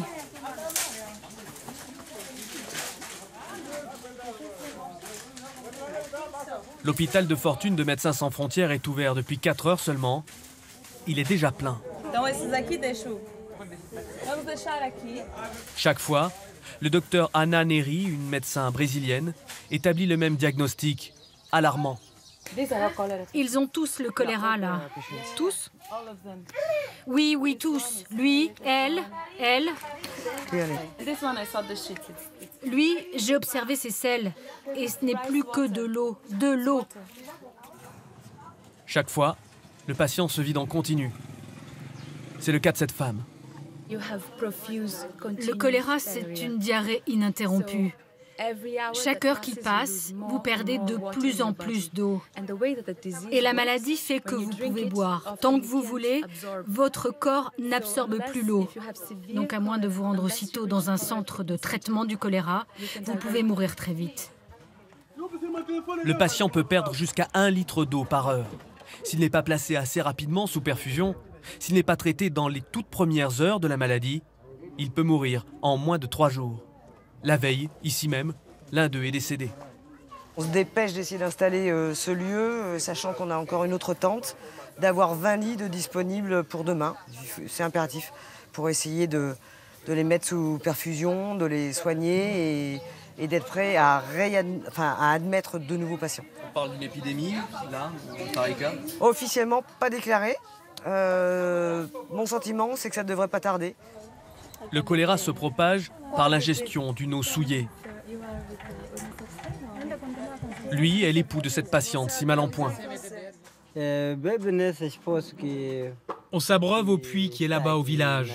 L'hôpital de fortune de Médecins sans frontières est ouvert depuis 4 heures seulement. Il est déjà plein. Chaque fois, le docteur Anna Neri, une médecin brésilienne, établit le même diagnostic, alarmant. Ils ont tous le choléra, là. Tous? Oui, oui, tous. Lui, elle. Lui, j'ai observé ses selles. Et ce n'est plus que de l'eau. De l'eau. Chaque fois, le patient se vide en continu. C'est le cas de cette femme. Le choléra, c'est une diarrhée ininterrompue. Chaque heure qui passe, vous perdez de plus en plus d'eau. Et la maladie fait que vous pouvez boire. Tant que vous voulez, votre corps n'absorbe plus l'eau. Donc à moins de vous rendre aussitôt dans un centre de traitement du choléra, vous pouvez mourir très vite. Le patient peut perdre jusqu'à 1 litre d'eau par heure. S'il n'est pas placé assez rapidement sous perfusion, s'il n'est pas traité dans les toutes premières heures de la maladie, il peut mourir en moins de 3 jours. La veille, ici même, l'un d'eux est décédé. On se dépêche d'essayer d'installer ce lieu, sachant qu'on a encore une autre tente, d'avoir 20 lits de disponibles pour demain. C'est impératif pour essayer de les mettre sous perfusion, de les soigner et d'être prêt à admettre de nouveaux patients. On parle d'une épidémie, là, pareil cas? Officiellement, pas déclaré. Mon sentiment, c'est que ça ne devrait pas tarder. Le choléra se propage par l'ingestion d'une eau souillée. Lui est l'époux de cette patiente si mal en point. On s'abreuve au puits qui est là-bas au village.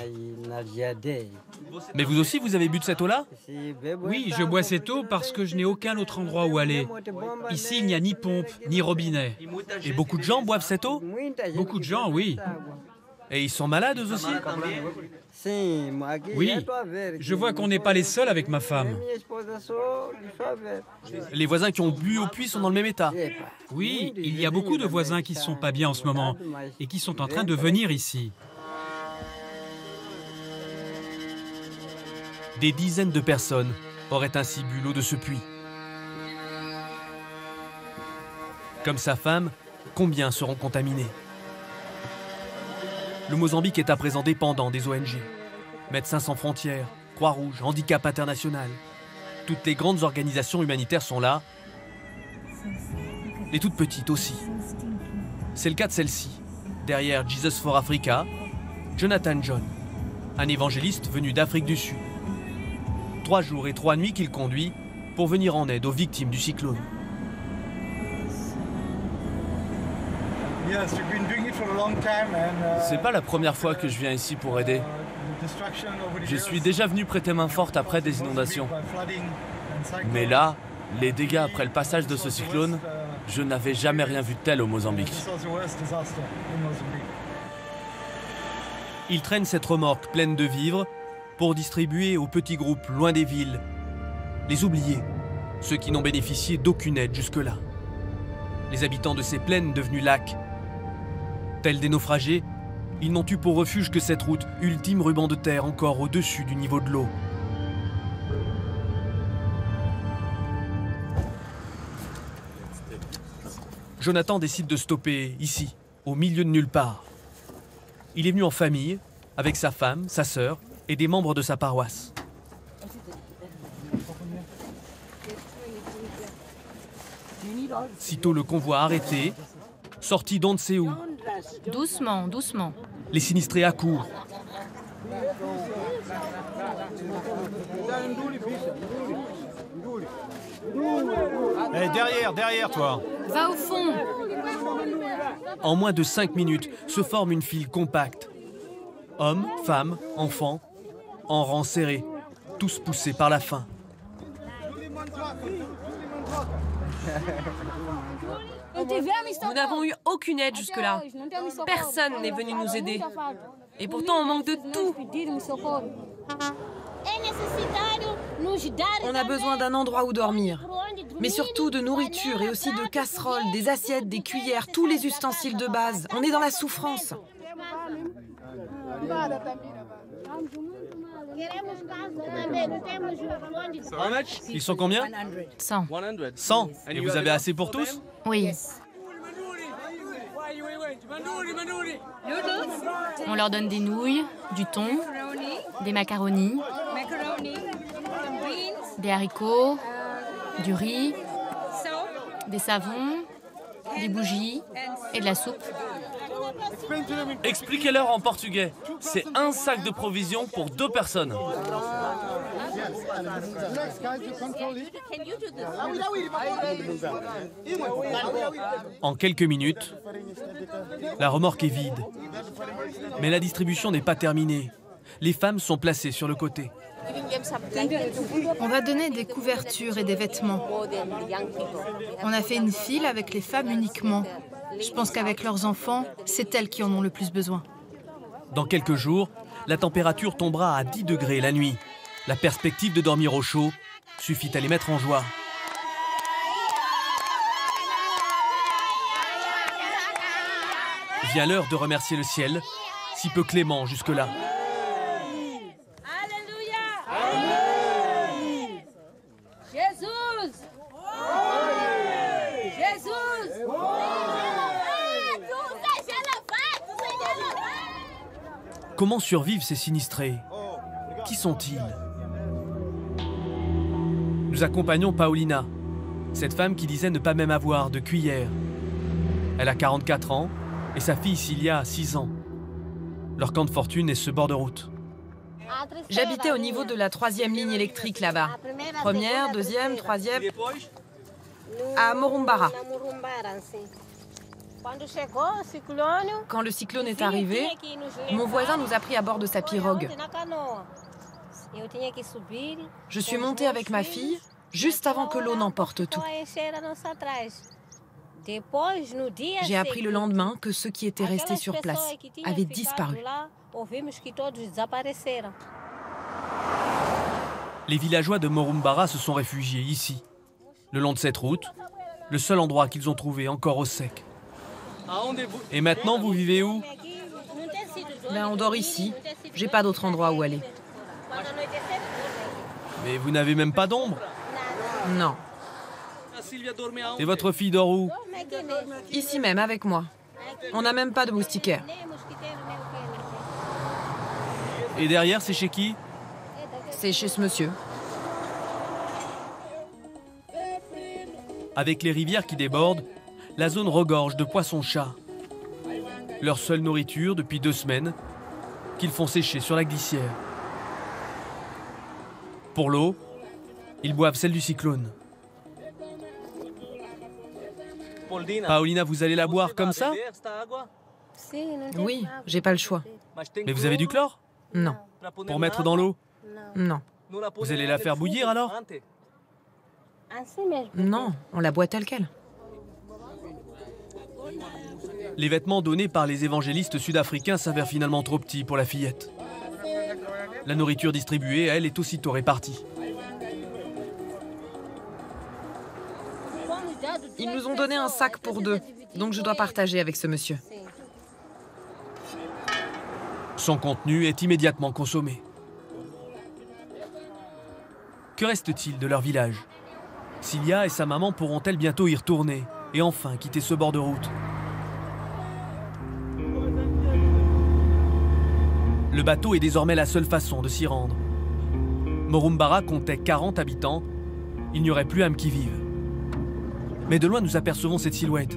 Mais vous aussi, vous avez bu de cette eau-là? Oui, je bois cette eau parce que je n'ai aucun autre endroit où aller. Ici, il n'y a ni pompe, ni robinet. Et beaucoup de gens boivent cette eau? Beaucoup de gens, oui. Et ils sont malades eux aussi? Oui, je vois qu'on n'est pas les seuls avec ma femme. Les voisins qui ont bu au puits sont dans le même état? Oui, il y a beaucoup de voisins qui ne sont pas bien en ce moment et qui sont en train de venir ici. Des dizaines de personnes aurait ainsi bu l'eau de ce puits. Comme sa femme, combien seront contaminés? Le Mozambique est à présent dépendant des ONG. Médecins sans frontières, Croix-Rouge, Handicap International. Toutes les grandes organisations humanitaires sont là. Les toutes petites aussi. C'est le cas de celle-ci. Derrière Jesus for Africa, Jonathan John, un évangéliste venu d'Afrique du Sud. 3 jours et 3 nuits qu'il conduit pour venir en aide aux victimes du cyclone. C'est pas la première fois que je viens ici pour aider. Je suis déjà venu prêter main forte après des inondations. Mais là, les dégâts après le passage de ce cyclone, je n'avais jamais rien vu de tel au Mozambique. Il traîne cette remorque pleine de vivres pour distribuer aux petits groupes loin des villes, les oubliés, ceux qui n'ont bénéficié d'aucune aide jusque-là. Les habitants de ces plaines devenues lacs. Tels des naufragés, ils n'ont eu pour refuge que cette route, ultime ruban de terre encore au-dessus du niveau de l'eau. Jonathan décide de stopper ici, au milieu de nulle part. Il est venu en famille, avec sa femme, sa sœur et des membres de sa paroisse. Sitôt le convoi arrêté, sorti d'on ne sait où. Doucement, doucement. Les sinistrés accourent. Hey, derrière toi. Va au fond. En moins de 5 minutes, se forme une file compacte. Hommes, femmes, enfants, en rang serré, tous poussés par la faim. Nous n'avons eu aucune aide jusque-là. Personne n'est venu nous aider. Et pourtant, on manque de tout. On a besoin d'un endroit où dormir, mais surtout de nourriture et aussi de casseroles, des assiettes, des cuillères, tous les ustensiles de base. On est dans la souffrance. Ils sont combien? 100. 100. Et vous avez assez pour tous? Oui. On leur donne des nouilles, du thon, des macaronis, des haricots, du riz, des savons, des bougies et de la soupe. Expliquez-leur en portugais. C'est un sac de provisions pour 2 personnes. En quelques minutes, la remorque est vide. Mais la distribution n'est pas terminée. Les femmes sont placées sur le côté. On va donner des couvertures et des vêtements. On a fait une file avec les femmes uniquement. Je pense qu'avec leurs enfants, c'est elles qui en ont le plus besoin. Dans quelques jours, la température tombera à 10 degrés la nuit. La perspective de dormir au chaud suffit à les mettre en joie. Vient l'heure de remercier le ciel, si peu clément jusque-là. Comment survivent ces sinistrés? Qui sont-ils? Nous accompagnons Paulina, cette femme qui disait ne pas même avoir de cuillère. Elle a 44 ans et sa fille Cilia a 6 ans. Leur camp de fortune est ce bord de route. J'habitais au niveau de la 3e ligne électrique là-bas. 1re, 2e, 3e, à Morumbara. Quand le cyclone est arrivé, mon voisin nous a pris à bord de sa pirogue. Je suis montée avec ma fille juste avant que l'eau n'emporte tout. J'ai appris le lendemain que ceux qui étaient restés sur place avaient disparu. Les villageois de Morumbara se sont réfugiés ici, le long de cette route, le seul endroit qu'ils ont trouvé encore au sec. Et maintenant, vous vivez où? Ben, on dort ici. J'ai pas d'autre endroit où aller. Mais vous n'avez même pas d'ombre? Non. Et votre fille dort où? Ici même, avec moi. On n'a même pas de moustiquaire. Et derrière, c'est chez qui? C'est chez ce monsieur. Avec les rivières qui débordent, la zone regorge de poissons-chats. Leur seule nourriture depuis 2 semaines, qu'ils font sécher sur la glissière. Pour l'eau, ils boivent celle du cyclone. Paulina, vous allez la boire comme ça? Oui, j'ai pas le choix. Mais vous avez du chlore? Non. Pour mettre dans l'eau? Non. Vous allez la faire bouillir alors? Non, on la boit telle quelle. Les vêtements donnés par les évangélistes sud-africains s'avèrent finalement trop petits pour la fillette. La nourriture distribuée, elle, est aussitôt répartie. Ils nous ont donné un sac pour 2, donc je dois partager avec ce monsieur. Son contenu est immédiatement consommé. Que reste-t-il de leur village? Cilia et sa maman pourront-elles bientôt y retourner et enfin quitter ce bord de route? Le bateau est désormais la seule façon de s'y rendre. Morumbara comptait 40 habitants, il n'y aurait plus âme qui vive. Mais de loin nous apercevons cette silhouette.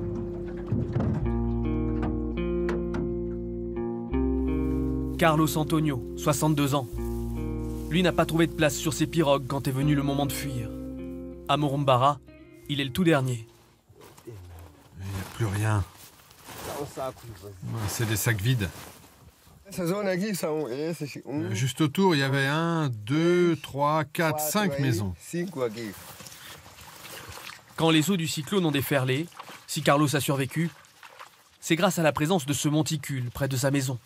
Carlos Antonio, 62 ans. Lui n'a pas trouvé de place sur ses pirogues quand est venu le moment de fuir. À Morumbara, il est le tout dernier. Il n'y a plus rien. C'est des sacs vides. Juste autour, il y avait 1, 2, 3, 4, 5 maisons. Quand les eaux du cyclone ont déferlé, si Carlos a survécu, c'est grâce à la présence de ce monticule près de sa maison.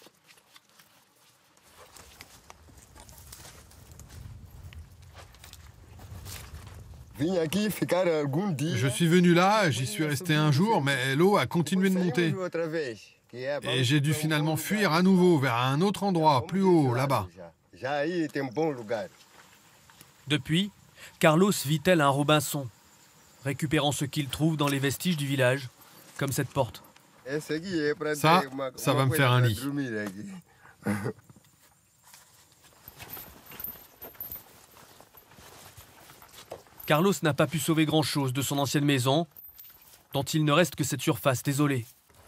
Je suis venu là, j'y suis resté un jour, mais l'eau a continué de monter. Et j'ai dû finalement fuir à nouveau vers un autre endroit, plus haut, là-bas. Depuis, Carlos vit tel un Robinson, récupérant ce qu'il trouve dans les vestiges du village, comme cette porte. Ça va me faire un lit. Carlos n'a pas pu sauver grand-chose de son ancienne maison, dont il ne reste que cette surface désolée.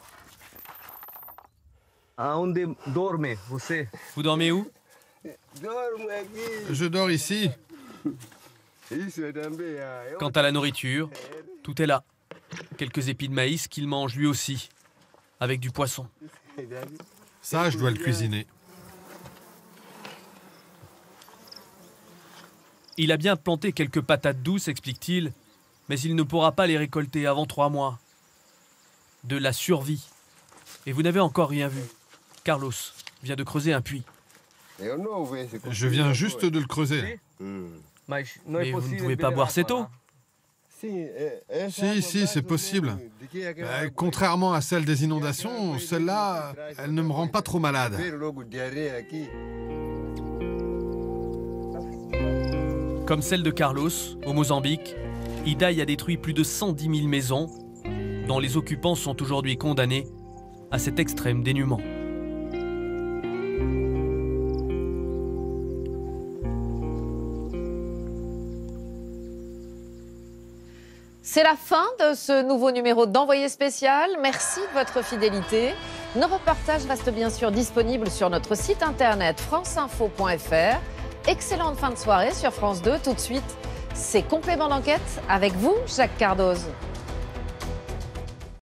Vous dormez où? Je dors ici. Quant à la nourriture, tout est là. Quelques épis de maïs qu'il mange lui aussi, avec du poisson. Ça, je dois le cuisiner. Il a bien planté quelques patates douces, explique-t-il, mais il ne pourra pas les récolter avant 3 mois. De la survie. Et vous n'avez encore rien vu. Carlos vient de creuser un puits. Je viens juste de le creuser. Mais vous ne pouvez pas boire cette eau? Si, c'est possible. Contrairement à celle des inondations, celle-là, elle ne me rend pas trop malade. Comme celle de Carlos, au Mozambique, Idai a détruit plus de 110 000 maisons, dont les occupants sont aujourd'hui condamnés à cet extrême dénuement. C'est la fin de ce nouveau numéro d'Envoyé spécial. Merci de votre fidélité. Nos reportages restent bien sûr disponibles sur notre site internet franceinfo.fr. Excellente fin de soirée sur France 2. Tout de suite, c'est Complément d'enquête avec vous, Jacques Cardoz.